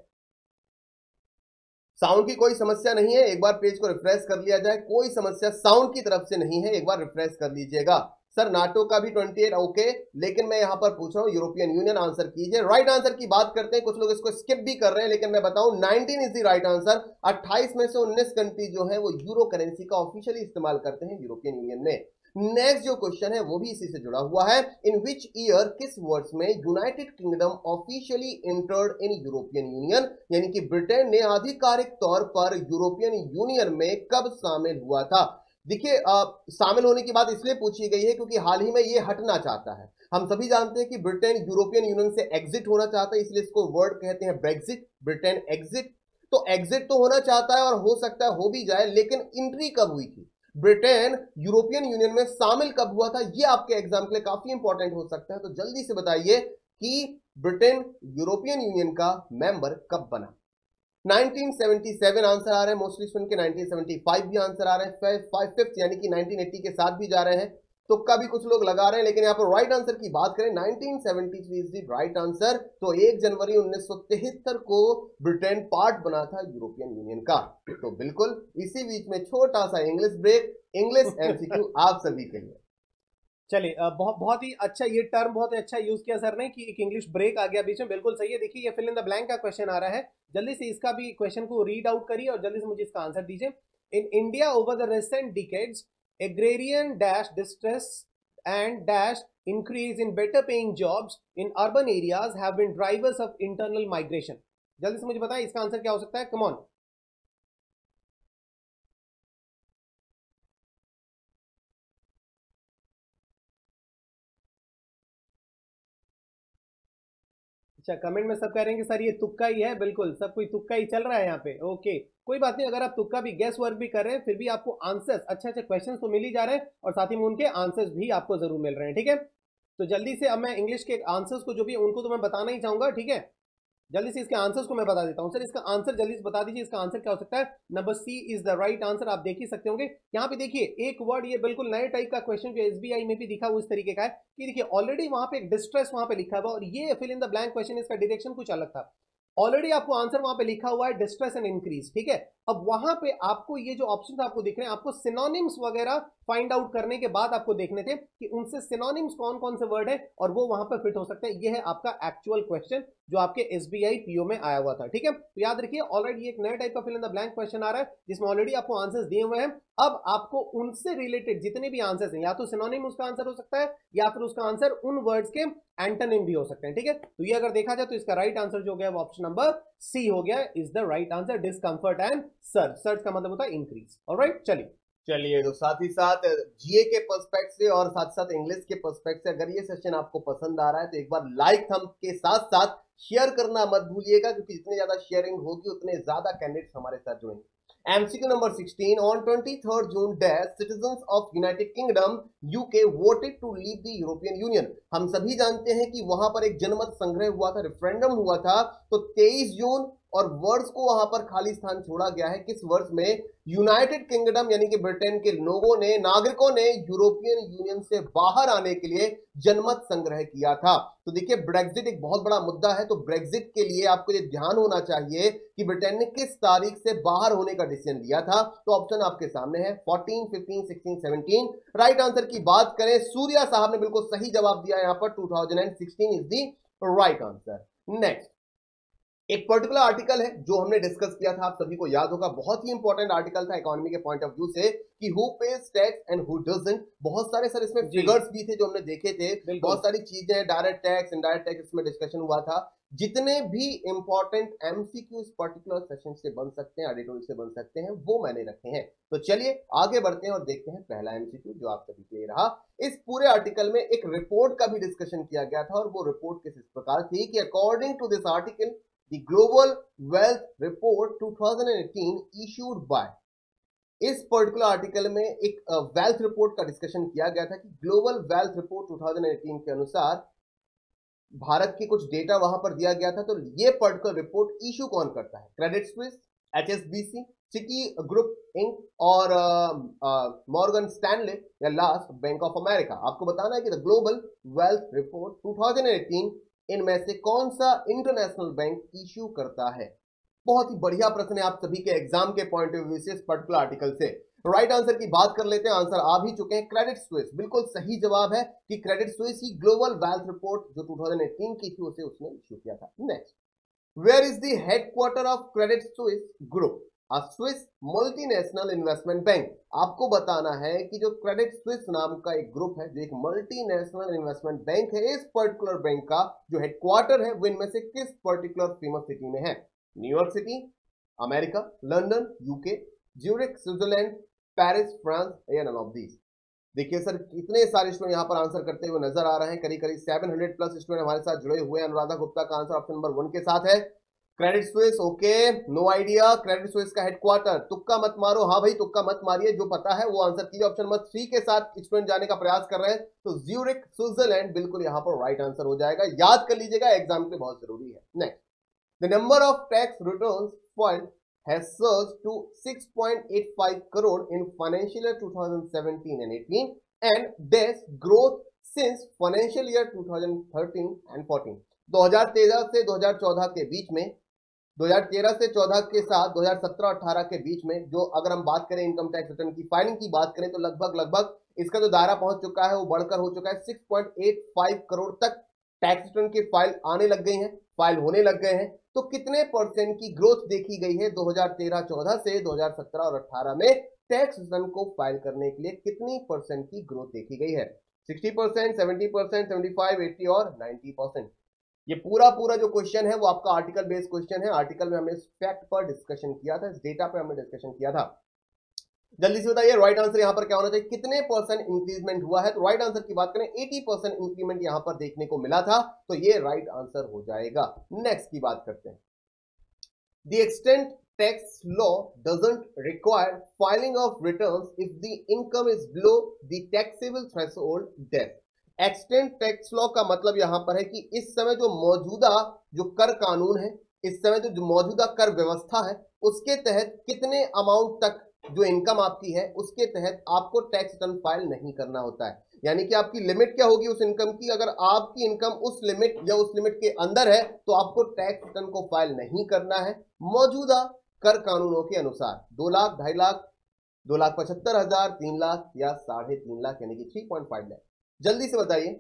साउंड की कोई समस्या नहीं है, एक बार पेज को रिफ्रेश कर लिया जाए। कोई समस्या साउंड की तरफ से नहीं है, एक बार रिफ्रेश कर लीजिएगा। सर नाटो का भी अट्ठाईस ओके, लेकिन मैं यहां पर पूछ रहा हूं यूरोपियन यूनियन आंसर कीजिए। राइट आंसर की बात करते हैं, कुछ लोग इसको स्किप भी कर रहे हैं, लेकिन मैं बताऊं उन्नीस इज द राइट आंसर। अट्ठाईस में से उन्नीस कंट्री जो है वो यूरो करेंसी का ऑफिशियली इस्तेमाल करते हैं यूरोपियन यूनियन में। नेक्स्ट जो क्वेश्चन है वो भी इसी से जुड़ा हुआ है। इन विच ईयर, किस वर्ष में United Kingdom officially entered in European Union, यानी कि ब्रिटेन ने आधिकारिक तौर पर यूरोपियन यूनियन में कब शामिल हुआ था? देखिए, शामिल होने की बात इसलिए पूछी गई है क्योंकि हाल ही में ये हटना चाहता है। हम सभी जानते हैं कि ब्रिटेन यूरोपियन यूनियन से एग्जिट होना चाहता है, इसलिए इसको वर्ड कहते हैं ब्रेक्सिट। ब्रिटेन एग्जिट, तो एग्जिट तो होना चाहता है और हो सकता है हो भी जाए, लेकिन एंट्री कब हुई थी? ब्रिटेन यूरोपियन यूनियन में शामिल कब हुआ था? ये आपके एग्जाम के लिए काफी इंपॉर्टेंट हो सकता है, तो जल्दी से बताइए कि ब्रिटेन यूरोपियन यूनियन का मेंबर कब बना? उन्नीस सौ सतहत्तर आंसर आ रहे हैं, मोस्टली स्टूडेंट के उन्नीस सौ पचहत्तर भी आंसर आ रहे हैं, फाइव फिफ्थ यानी कि उन्नीस सौ अस्सी के साथ भी जा रहे हैं। तुक्का भी कुछ लोग लगा रहे हैं, लेकिन यहाँ पर राइट आंसर की बात करें उन्नीस सौ तिहत्तर इज द राइट आंसर। तो एक जनवरी उन्नीस सौ तिहत्तर को ब्रिटेन पार्ट बना था यूरोपियन यूनियन का। तो बिल्कुल इसी बीच में छोटा सा इंग्लिश ब्रेक, इंग्लिश एमसीक्यू आप सभी के लिए। चलिए, बहुत बहुत ही अच्छा, ये टर्म बहुत ही अच्छा यूज किया सर ने कि एक इंग्लिश ब्रेक आ गया बीच में, बिल्कुल सही है। देखिए ये फिल इन द ब्लैंक का क्वेश्चन आ रहा है, जल्दी से इसका भी क्वेश्चन को रीड आउट करिए और जल्दी से मुझे इसका आंसर दीजिए। In India over the recent decades agrarian dash distress and dash increase in better paying jobs in urban areas have been drivers of internal migration. जल्दी से मुझे बताएं इसका आंसर क्या हो सकता है, कम ऑन। अच्छा, कमेंट में सब कह रहे हैं कि सर ये तुक्का ही है, बिल्कुल सब कोई तुक्का ही चल रहा है यहाँ पे। ओके, कोई बात नहीं, अगर आप तुक्का भी गैस वर्क भी कर रहे हैं फिर भी आपको आंसर्स, अच्छे अच्छे क्वेश्चंस तो मिल ही जा रहे हैं और साथ ही में उनके आंसर्स भी आपको जरूर मिल रहे हैं। ठीक है, तो जल्दी से अब मैं इंग्लिश के आंसर्स को जो भी उनको तो मैं बताना ही चाहूंगा। ठीक है, जल्दी से इसके आंसर्स को मैं बता देता हूं। सर इसका आंसर जल्दी से बता दीजिए, इसका आंसर क्या हो सकता है? Number C is the right answer. आप देख ही सकते होंगे यहाँ पे, देखिए एक वर्ड, ये बिल्कुल नए टाइप का क्वेश्चन जो एसबीआई में भी दिखा हुआ इस तरीके का है कि देखिए ऑलरेडी वहां पे एक डिस्ट्रेस वहां पे लिखा हुआ और ये fill in the blank question, इसका डायरेक्शन कुछ अलग था। ऑलरेडी आपको आंसर वहां पे लिखा हुआ है डिस्ट्रेस एंड इंक्रीज। ठीक है, अब वहां पे आपको ये जो ऑप्शन आपको दिख रहे हैं, आपको सिनोनिम्स वगैरह फाइंड आउट करने के बाद आपको देखने थे कि उनसे सिनोनिम्स कौन कौन से वर्ड है और वो वहां पर फिट हो सकते हैं। ये है आपका एक्चुअल क्वेश्चन जो आपके एसबीआई पीओ में आया हुआ था। ठीक है, तो याद रखिए ऑलरेडी एक नया टाइप का fill in the blank question आ रहा है जिसमें ऑलरेडी आपको आंसर्स दिए हुए हैं। अब आपको उनसे रिलेटेड जितने भी आंसर्स हैं, या तो सिनोनिम उसका आंसर हो सकता है या फिर उसका आंसर उन वर्ड्स के एंटोनिम भी हो सकते हैं। ठीक है, तो ये अगर देखा जाए तो इसका राइट आंसर जो गया वो ऑप्शन नंबर सी हो गया, is the right answer, discomfort and search. Search का मतलब होता है इंक्रीज। ऑलराइट, चलिए चलिए तो साथ ही साथ जीए के पर्सपेक्ट से और साथ साथ इंग्लिश के पर्सपेक्ट से अगर ये सेशन आपको पसंद आ रहा है तो एक बार लाइक थंब के साथ साथ शेयर करना मत भूलिएगा, क्योंकि जितनी ज्यादा शेयरिंग होगी उतने ज्यादा कैंडिडेट्स हमारे साथ जुड़ेंगे। MCQ number sixteen, on twenty third June dash citizens of United Kingdom UK voted to leave the European Union. हम सभी जानते हैं कि वहां पर एक जनमत संग्रह हुआ था, रेफरेंडम हुआ था, तो तेईस जून और वर्ष को वहां पर खाली स्थान छोड़ा गया है। किस वर्ष में यूनाइटेड किंगडम यानी कि ब्रिटेन के लोगों ने, नागरिकों ने यूरोपियन यूनियन से बाहर आने के लिए जनमत संग्रह किया था? तो देखिए ब्रेक्जिट एक बहुत बड़ा मुद्दा है, तो ब्रेक्जिट के लिए आपको ये ध्यान होना चाहिए कि ब्रिटेन ने किस तारीख से बाहर होने का डिसीजन लिया था। तो ऑप्शन आपके सामने है fourteen, fifteen, sixteen, seventeen. Right answer की बात करें, सूर्या साहब ने बिल्कुल सही जवाब दिया यहां पर, two thousand sixteen is the right answer. Next, एक पर्टिकुलर आर्टिकल है जो हमने डिस्कस किया था, आप सभी को याद होगा, बहुत ही इंपॉर्टेंट आर्टिकल था इकोनॉमी के पॉइंट ऑफ व्यू से, कि who pays tax and who doesn't. बहुत सारे सर इसमें फिगर्स भी थे जो हमने देखे थे, बहुत सारी चीजें, डायरेक्ट टैक्स, इनडायरेक्ट टैक्स, इसमें डिस्कशन हुआ था। जितने भी इंपॉर्टेंट एमसीक्यू इस पर्टिकुलर सेशन से बन सकते हैं, एडिटोरियल से बन सकते हैं, वो मैंने रखे हैं। तो चलिए आगे बढ़ते हैं और देखते हैं पहला एमसीक्यू जो आप सभी के लिए रहा। इस पूरे आर्टिकल में एक रिपोर्ट का भी डिस्कशन किया गया था, और वो रिपोर्ट किस प्रकार थी कि according to this article The Global Wealth Report twenty eighteen issued by, इस पर्टिकुलर आर्टिकल में एक वेल्थ रिपोर्ट का डिस्कशन किया गया था कि global wealth report twenty eighteen के अनुसार भारत के कुछ डेटा वहां पर दिया गया था। तो ये पर्टिकुलर रिपोर्ट इशू कौन करता है? Credit Suisse, HSBC, Citigroup Inc और मॉर्गन स्टैनले या लास्ट बैंक ऑफ अमेरिका। आपको बताना है कि the global wealth report twenty eighteen इनमें से कौन सा इंटरनेशनल बैंक इश्यू करता है? बहुत ही बढ़िया प्रश्न है आप सभी के एग्जाम के पॉइंट ऑफ व्यू से इस पर्टिकुलर आर्टिकल से। राइट आंसर की बात कर लेते हैं, आंसर आ भी चुके हैं, क्रेडिट स्विस। बिल्कुल सही जवाब है कि क्रेडिट स्विस ही ग्लोबल वेल्थ रिपोर्ट जो ट्वेंटी एटीन की थी उसे उसने इश्यू किया था। Next, where is the headquarter of Credit Suisse group, a Swiss multinational investment bank. आपको बताना है कि जो क्रेडिट स्विस नाम का एक ग्रुप है, जो एक मल्टीनेशनल इन्वेस्टमेंट बैंक है, इस पर्टिकुलर बैंक का जो हेडक्वार्टर है वो इनमें से किस पर्टिकुलर फेमस सिटी में है? New York city, America, London UK, Zurich Switzerland, Paris France, या नन ऑफ दीज। देखिए सर कितने सारे स्टूडेंट यहां पर आंसर करते हुए नजर आ रहे हैं, करीब करीब सात सौ प्लस स्टूडेंट हमारे साथ जुड़े हुए हैं। अनुराधा गुप्ता का आंसर ऑप्शन नंबर वन के साथ है, Credit Suisse. Okay, no idea. Credit Suisse का हेडक्वार्टर, तुक्का मत मारो, हाँ भाई तुक्का मत मारिए, जो पता है वो आंसर कीजिए। ऑप्शन नंबर थ्री के साथ स्टूडेंट जाने का प्रयास कर रहे हैं, तो ज्यूरिक स्विट्जरलैंड बिल्कुल यहां पर राइट आंसर हो जाएगा। याद कर लीजिएगा, एग्जाम के लिए बहुत जरूरी है। Next, the number of tax returns filed has surged to six point eight five crore in financial year twenty seventeen and eighteen, and this growth since financial year twenty thirteen and fourteen। दो हज़ार तेरह से दो हज़ार चौदह के बीच में, दो हज़ार तेरह से चौदह के साथ दो हज़ार सत्रह अठारह के बीच में, जो अगर हम बात करें इनकम टैक्स रिटर्न की फाइलिंग की बात करें, तो लगभग लगभग इसका जो दायरा पहुंच चुका है वो बढ़कर हो चुका है छह पॉइंट आठ पाँच करोड़ तक टैक्स रिटर्न की फाइल आने लग गई हैं, फाइल होने लग गए हैं। तो कितने परसेंट की ग्रोथ देखी गई है दो हज़ार तेरह चौदह से दो हज़ार सत्रह और अठारह में? टैक्स रिटर्न को फाइल करने के लिए कितनी परसेंट की ग्रोथ देखी गई है? साठ परसेंट, सत्तर परसेंट, पचहत्तर, अस्सी और नब्बे परसेंट। ये पूरा पूरा जो क्वेश्चन है वो आपका आर्टिकल बेस्ड क्वेश्चन है। आर्टिकल में हमने इस फैक्ट पर डिस्कशन किया था, इस डेटा पर हमने डिस्कशन किया था। जल्दी से बताइए राइट आंसर यहां पर क्या होना चाहिए, कितने परसेंट इंक्रीजमेंट हुआ है? तो राइट आंसर की बात करें अस्सी परसेंट इंक्रीमेंट यहां पर देखने को मिला था, तो ये राइट आंसर हो जाएगा। नेक्स्ट की बात करते हैं, the extent tax law doesn't require filing of returns if the income is below the taxable threshold depth. Extent tax law का मतलब यहां पर है कि इस समय जो मौजूदा जो कर कानून है, इस समय जो, जो मौजूदा कर व्यवस्था है, उसके तहत कितने अमाउंट तक जो इनकम आपकी है उसके तहत आपको टैक्स रिटर्न फाइल नहीं करना होता है। यानी कि आपकी लिमिट क्या होगी उस इनकम की, अगर आपकी इनकम उस लिमिट या उस लिमिट के अंदर है तो आपको टैक्स रिटर्न को फाइल नहीं करना है मौजूदा कर कानूनों के अनुसार। दो लाख, ढाई लाख, दो लाख पचहत्तर हजार, तीन लाख या साढ़े तीन लाख, यानी कि थ्री पॉइंट फाइव लाख। जल्दी से बताइए,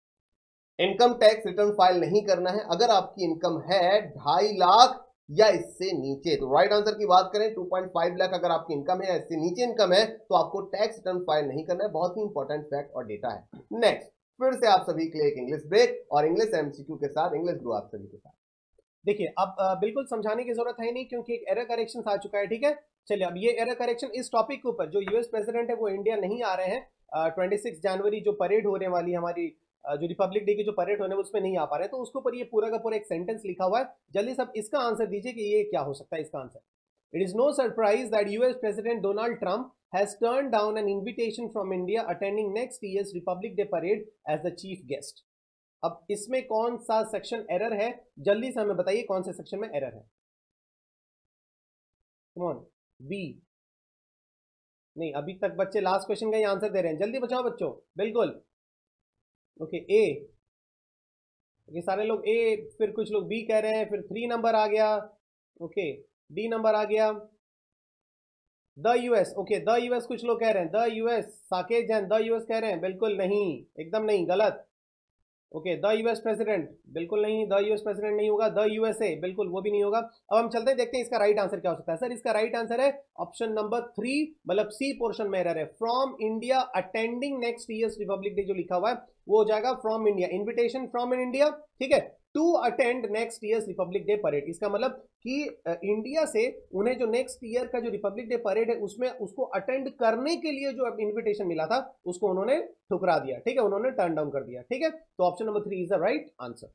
इनकम टैक्स रिटर्न फाइल नहीं करना है अगर आपकी इनकम है ढाई लाख या इससे नीचे। तो राइट आंसर की बात करें दो पॉइंट पाँच लाख अगर आपकी इनकम है या इससे नीचे इनकम है तो आपको टैक्स रिटर्न फाइल नहीं करना है। बहुत ही इंपॉर्टेंट फैक्ट और डेटा है। नेक्स्ट, फिर से आप सभी के लिए एक इंग्लिश ब्रेक और इंग्लिश एमसीक्यू के साथ इंग्लिश ग्रो आप सभी के साथ। देखिए अब आ, बिल्कुल समझाने की जरूरत है नहीं क्योंकि एक एरर करेक्शन आ चुका है, ठीक है। चलिए अब ये एरर करेक्शन इस टॉपिक के ऊपर, जो यूएस प्रेसिडेंट है वो इंडिया नहीं आ रहे हैं, ट्वेंटी सिक्स जनवरी जो परेड होने वाली हमारी, जो रिपब्लिक डे की जो परेड होने उसमें नहीं आ पा रहे, तो उसके ऊपर ये पूरा का पूरा एक सेंटेंस लिखा हुआ है। जल्दी सब इसका आंसर दीजिए कि ये क्या हो सकता है इसका answer. It is no surprise that US president Donald Trump has turn down an invitation from India attending next year's Republic Day parade as the chief guest. अब इसमें कौन सा सेक्शन एरर है, जल्दी से हमें बताइए कौन से सेक्शन में एरर है। कम ऑन, बी नहीं, अभी तक बच्चे लास्ट क्वेश्चन का ही आंसर दे रहे हैं, जल्दी बचाओ बच्चों। बिल्कुल ओके, ए, ये सारे लोग ए, फिर कुछ लोग बी कह रहे हैं, फिर थ्री नंबर आ गया, ओके डी नंबर आ गया, the US, okay the US कुछ लोग कह रहे हैं, the US, Saket Jain the US कह रहे हैं, बिल्कुल नहीं, एकदम नहीं, गलत। ओके द यूएस प्रेसिडेंट, बिल्कुल नहीं, द यूएस प्रेसिडेंट नहीं होगा। द यूएसए, बिल्कुल वो भी नहीं होगा। अब हम चलते हैं, देखते हैं इसका राइट आंसर क्या हो सकता है। सर इसका राइट आंसर है ऑप्शन नंबर थ्री, मतलब सी पोर्शन में एरर है। From India attending next year's Republic Day जो लिखा हुआ है वो हो जाएगा from India, invitation from in India, ठीक है, to attend next year's Republic Day parade. इसका मतलब कि इंडिया से उन्हें जो नेक्स्ट ईयर का जो रिपब्लिक डे परेड है उसमें उसको अटेंड करने के लिए जो इन्विटेशन मिला था उसको उन्होंने ठुकरा दिया, ठीक है, उन्होंने टर्न डाउन कर दिया, ठीक है। तो option number three is the right answer.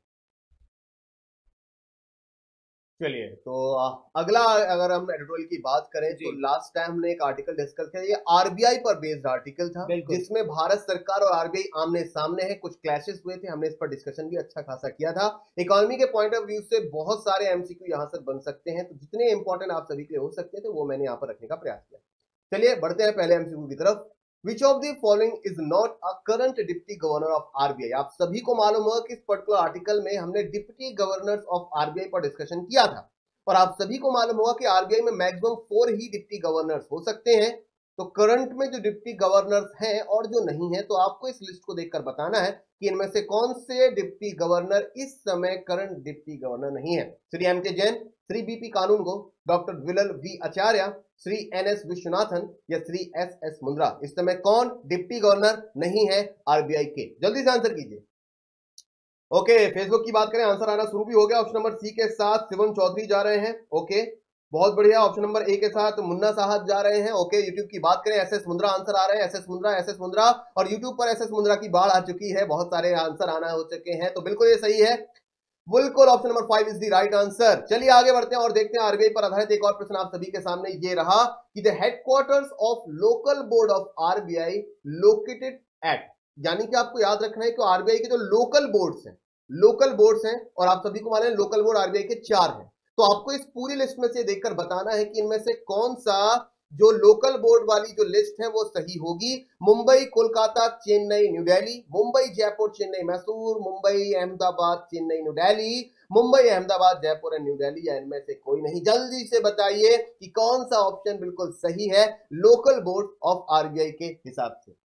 चलिए, तो अगला अगर हम एडिटोरियल की बात करें तो लास्ट टाइम हमने एक आर्टिकल डिस्कस किया, ये आरबीआई पर बेस्ड आर्टिकल था जिसमें भारत सरकार और आरबीआई आमने सामने है, कुछ क्लैशेस हुए थे, हमने इस पर डिस्कशन भी अच्छा खासा किया था। इकोनॉमी के पॉइंट ऑफ व्यू से बहुत सारे एमसीक्यू यहां से बन सकते हैं, तो जितने इंपॉर्टेंट आप सभी के लिए हो सकते थे वो मैंने यहाँ पर रखने का प्रयास किया। चलिए बढ़ते हैं पहले एमसीक्यू की तरफ। Which of the following is not a current deputy governor of R B I? आप सभी को मालूम होगा कि इस पर्टिकुलर आर्टिकल में हमने डिप्टी गवर्नर्स ऑफ आरबीआई पर डिस्कशन किया था, और आप सभी को मालूम होगा कि आरबीआई में मैक्सिमम फोर ही डिप्टी गवर्नर्स हो सकते हैं। तो करंट में जो डिप्टी गवर्नर्स हैं और जो नहीं है, तो आपको इस लिस्ट को देखकर बताना है कि इनमें से कौन से डिप्टी गवर्नर इस समय करंट डिप्टी गवर्नर नहीं है। Shri M K Jain, Shri BP Kanungo, doctor Viral V Acharya, Shri N S Vishwanathan या श्री एस एस मुंद्रा, इस समय कौन डिप्टी गवर्नर नहीं है आरबीआई के? जल्दी से आंसर कीजिए। ओके, फेसबुक की बात करें, आंसर आना शुरू भी हो गया। ऑप्शन नंबर सी के साथ शिवम चौधरी जा रहे हैं, ओके बहुत बढ़िया। ऑप्शन नंबर ए के साथ मुन्ना साहब जा रहे हैं, ओके। यूट्यूब की बात करें, एस एस मुंद्रा आंसर आ रहे हैं, S S Mundra, S S Mundra, और यूट्यूब पर एस एस मुंद्रा की बाढ़ आ चुकी है, बहुत सारे आंसर आना हो चुके हैं, तो बिल्कुल ये सही है, बिल्कुल option number five is the right answer. चलिए आगे बढ़ते हैं और देखते हैं आरबीआई पर आधारित एक और प्रश्न आप सभी के सामने ये रहा कि the headquarters of local board of RBI located at, यानी कि आपको याद रखना है कि आरबीआई के जो लोकल बोर्ड्स हैं, लोकल बोर्ड्स हैं, और आप सभी को मालूम है लोकल बोर्ड आरबीआई के चार हैं, तो आपको इस पूरी लिस्ट में से देखकर बताना है कि इनमें से कौन सा जो लोकल बोर्ड वाली जो लिस्ट है वो सही होगी। मुंबई, कोलकाता, चेन्नई, न्यू दिल्ली, मुंबई, जयपुर, चेन्नई, मैसूर, मुंबई, अहमदाबाद, चेन्नई, न्यू दिल्ली, मुंबई, अहमदाबाद, जयपुर और न्यू दिल्ली, या इनमें से कोई नहीं? जल्दी से बताइए कि कौन सा ऑप्शन बिल्कुल सही है लोकल बोर्ड ऑफ आरबीआई के हिसाब से।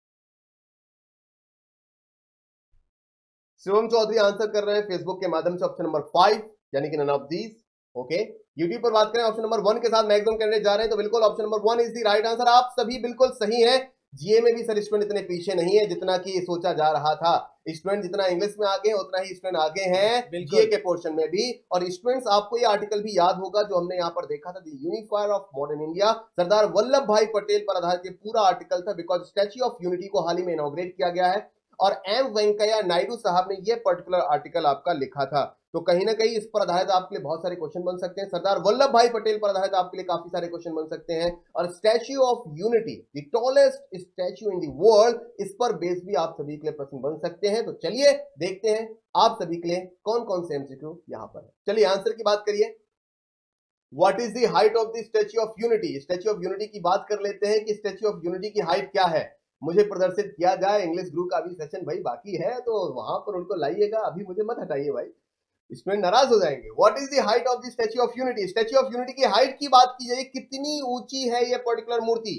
शिवम चौधरी आंसर कर रहे हैं फेसबुक के माध्यम से ऑप्शन नंबर फाइव, यानी कि none of these, okay. YouTube पर बात करें, ऑप्शन नंबर वन के साथ मैक्सिमम कैंडिडेट जा रहे हैं, तो बिल्कुल option number one is the right answer. आप सभी बिल्कुल सही हैं। जीए में भी सर स्टूडेंट इतने पीछे नहीं है जितना कि सोचा जा रहा था। स्टूडेंट जितना इंग्लिश में आगे है उतना ही स्टूडेंट आगे हैं जीए के पोर्शन में भी। और स्टूडेंट्स, आपको ये आर्टिकल भी याद होगा जो हमने यहाँ पर देखा था, the unifier of modern India, Sardar Vallabh Bhai Patel पर आधारित ये पूरा आर्टिकल था, बिकॉज स्टैच्यू ऑफ यूनिटी को हाल ही में इनॉग्रेट किया गया है और एम वेंकैया नायडू साहब ने ये पर्टिकुलर आर्टिकल आपका लिखा था। तो कहीं ना कहीं इस पर आधारित आपके लिए बहुत सारे क्वेश्चन बन सकते हैं। सरदार वल्लभ भाई पटेल पर आधारित आपके लिए काफी सारे क्वेश्चन बन सकते हैं। और statue of unity, the tallest statue in the world, इस पर बेस भी आप सभी के लिए प्रश्न बन सकते हैं। तो चलिए देखते हैं आप सभी के लिए कौन कौन से एमसीक्यू यहां पर है। चलिए आंसर की बात करिए। What is the height of the statue of unity? Statue of unity की बात कर लेते हैं कि स्टैच्यू ऑफ यूनिटी की हाइट क्या है, मुझे प्रदर्शित किया जाए। इंग्लिश ग्रुप का भी सेशन भाई बाकी है, तो वहां पर उनको लाइएगा, अभी मुझे मत हटाइए भाई, इसमें नाराज हो जाएंगे। What is the height of the statue of unity? Statue of unity की हाइट की बात की जाए, कितनी ऊंची है ये पर्टिकुलर मूर्ति?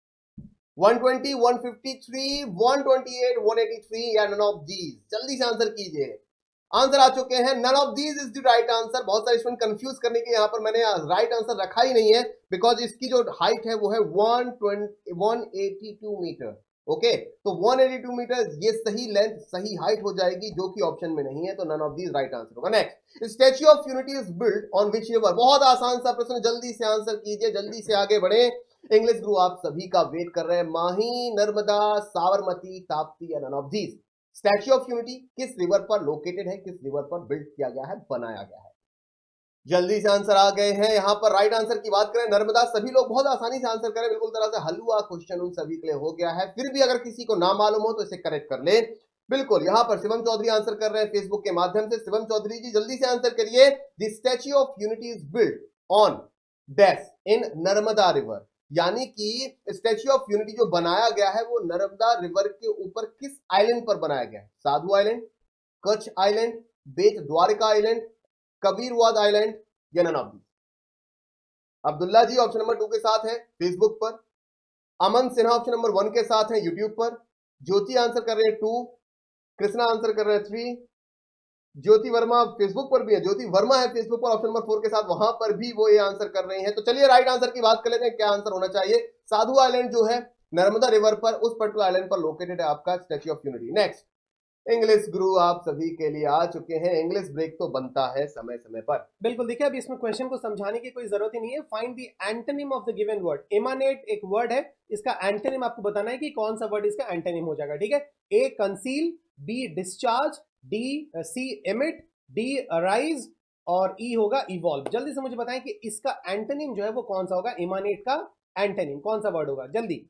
One twenty, one fifty three, one twenty eight, one eighty three या नन ऑफ दीज? जल्दी से आंसर कीजिए। आंसर आ चुके हैं, none of these is the right answer. बहुत सारे स्टूडेंट कंफ्यूज करने के यहाँ पर मैंने राइट आंसर रखा ही नहीं है, बिकॉज इसकी जो हाइट है वो है one twenty one eighty two meter, okay okay, तो वन एटी टू मीटर ये सही लेंथ, सही हाइट हो जाएगी, जो कि ऑप्शन में नहीं है, तो none of these right answer होगा। Next, statue of unity is built on which river? बहुत आसान सा प्रश्न, जल्दी से आंसर कीजिए, जल्दी से आगे बढ़े। इंग्लिश ग्रुप आप सभी का वेट कर रहे हैं। माही, नर्मदा, साबरमती, ताप्ती या none of these? Statue of unity किस रिवर पर लोकेटेड है, किस रिवर पर बिल्ट किया गया है, बनाया गया है? जल्दी से आंसर आ गए हैं। यहां पर राइट आंसर की बात करें, नर्मदा। सभी लोग बहुत आसानी से आंसर करें, बिल्कुल तरह से हलवा क्वेश्चन उन सभी के लिए हो गया है। फिर भी अगर किसी को ना मालूम हो तो इसे करेक्ट कर ले। बिल्कुल यहां पर शिवम चौधरी आंसर कर रहे हैं फेसबुक के माध्यम से। शिवम चौधरी जी जल्दी से आंसर करिए। The statue of unity is built on dash in Narmada river, यानी कि स्टैच्यू ऑफ यूनिटी जो बनाया गया है वो नर्मदा रिवर के ऊपर किस आइलैंड पर बनाया गया है? Sadhu island, Kutch island, Bet Dwarka island, Kabirvad island या none of these? Abdullah ji option number two के साथ है फेसबुक पर। Aman Sinha option number one के साथ है यूट्यूब पर। ज्योति आंसर कर रहे हैं टू। कृष्णा आंसर कर रहे हैं थ्री। ज्योति वर्मा फेसबुक पर भी है, ज्योति वर्मा है फेसबुक पर ऑप्शन नंबर फोर के साथ, वहां पर भी वो ये आंसर कर रही हैं। तो चलिए राइट आंसर की बात कर लेते हैं, क्या आंसर होना चाहिए। साधु आइलैंड जो है नर्मदा रिवर पर, उस पर्टिकुलर आइलैंड पर लोकेटेड है आपका statue of unity. Next, English Guru आप सभी के लिए आ चुके हैं। इंग्लिश ब्रेक तो बनता है समय समय पर। बिल्कुल, देखिए अब इसमें क्वेश्चन को समझाने की कोई जरूरत ही नहीं है। Find the antonym of the given word. Emanate एक वर्ड है, इसका एंटोनिम आपको बताना है कि कौन सा वर्ड इसका एंटोनिम हो जाएगा, ठीक है। A conceal, B discharge, D C emit, D arise और ई होगा इवॉल्व। जल्दी से मुझे बताएं कि इसका एंटोनिम जो है वो कौन सा होगा। एमानेट का एंटोनिम कौन सा वर्ड होगा, जल्दी।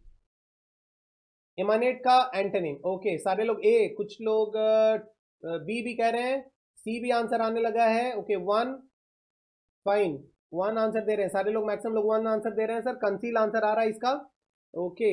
एमानेट का एंटोनिम, ओके सारे लोग ए, कुछ लोग बी भी कह रहे हैं, सी भी आंसर आने लगा है। Okay one, fine, one answer दे रहे हैं सारे लोग, मैक्सिमम लोग वन आंसर दे रहे हैं। सर कंसील आंसर आ रहा है इसका, ओके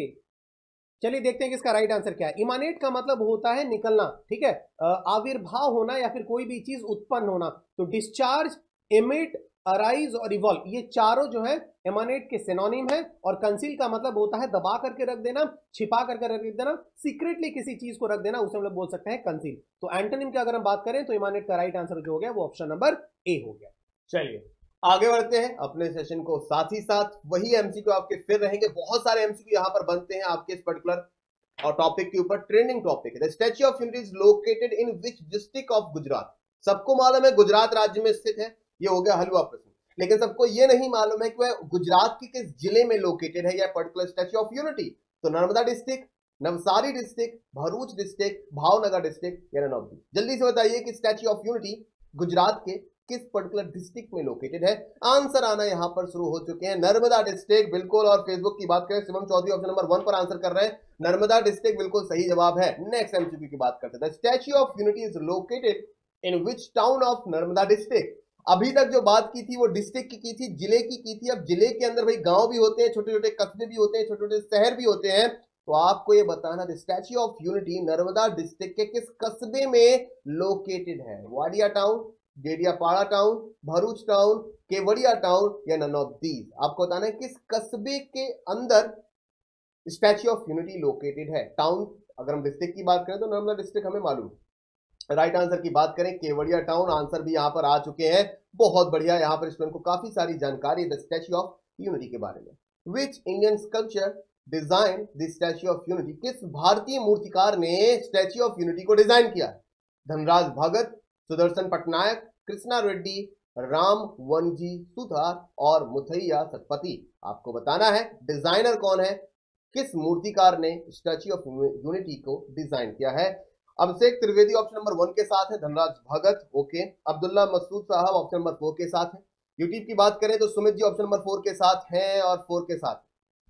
चलिए देखते हैं कि इसका राइट आंसर क्या है। इमानेट का मतलब होता है निकलना, ठीक है, आविर्भाव होना या फिर कोई भी चीज उत्पन्न होना। तो डिस्चार्ज, एमिट, अराइज और इवॉल्व, ये चारों जो है एमानेट के सिनोनिम है। और कंसील का मतलब होता है दबा करके रख देना, छिपा करके रख देना, सीक्रेटली किसी चीज को रख देना, उसे हम लोग बोल सकते हैं कंसील। तो एंटोनिम की अगर हम बात करें तो एमानेट का राइट आंसर जो हो गया वो ऑप्शन नंबर ए हो गया। चलिए आगे बढ़ते हैं अपने सेशन को। साथ ही साथ वही एमसीक्यू आपके फिर रहेंगे, बहुत सारे एमसीक्यू यहां पर बनते हैं आपके इस पर्टिकुलर और टॉपिक के ऊपर। ट्रेंडिंग टॉपिक है, the statue of unity is located in which district of Gujarat. सबको मालूम है गुजरात राज्य में स्थित है, ये हो गया हलवा प्रश्न। लेकिन सबको ये नहीं मालूम है कि वह गुजरात के किस जिले में लोकेटेड है यह पर्टिकुलर स्टैच्यू ऑफ यूनिटी। तो Narmada district, Navsari district, Bharuch district, Bhavnagar district या नन ऑफ दीज। जल्दी से बताइए कि स्टैच्यू ऑफ यूनिटी गुजरात के किस पर्टिकुलर डिस्ट्रिक्ट में लोकेटेड है। आंसर आना यहां पर शुरू हो चुके हैं। नर्मदा डिस्ट्रिक्ट बिल्कुल। और फेसबुक की बात करें, Shivam Chaudhary option number one पर आंसर कर रहे हैं, नर्मदा डिस्ट्रिक्ट बिल्कुल सही जवाब है। नेक्स्ट एमसीक्यू की बात करते हैं, the statue of unity is located in which town of Narmada district. अभी तक जो बात की थी वो डिस्ट्रिक्ट की की थी, जिले की की थी। अब जिले के अंदर भाई गांव भी होते हैं, छोटे छोटे कस्बे भी होते हैं, छोटे छोटे शहर भी होते हैं। तो आपको ये बताना the statue of unity Narmada district के किस कस्बे में लोकेटेड है। Wadia town, Dediapada town, Bharuch town, Kevadia town या नन ऑफ दीज। आपको बताना है किस कस्बे के अंदर स्टैच्यू ऑफ यूनिटी लोकेटेड है। टाउन अगर हम डिस्ट्रिक्ट की बात करें तो नर्मदा डिस्ट्रिक्ट हमें मालूम है। राइट आंसर की बात करें केवड़िया टाउन, आंसर भी यहां पर आ चुके हैं। बहुत बढ़िया, यहां पर स्टूडेंट को काफी सारी जानकारी है द स्टैच्यू ऑफ यूनिटी के बारे में। Which Indian sculpture design the statue of unity. किस भारतीय मूर्तिकार ने स्टैच्यू ऑफ यूनिटी को डिजाइन किया है। धनराज भगत, सुदर्शन पटनायक, कृष्णा रेड्डी, राम वनजी सुथार और मुथैया सतपति। आपको बताना है डिजाइनर कौन है, किस मूर्तिकार ने स्टैच्यू ऑफ यूनिटी को डिजाइन किया है। Abhishek Trivedi option number one के साथ है, Dhanraj Bhagat okay. Abdullah Masood sahab option number four के साथ है। यूट्यूब की बात करें तो Sumit ji option number four के साथ हैं और फोर के साथ।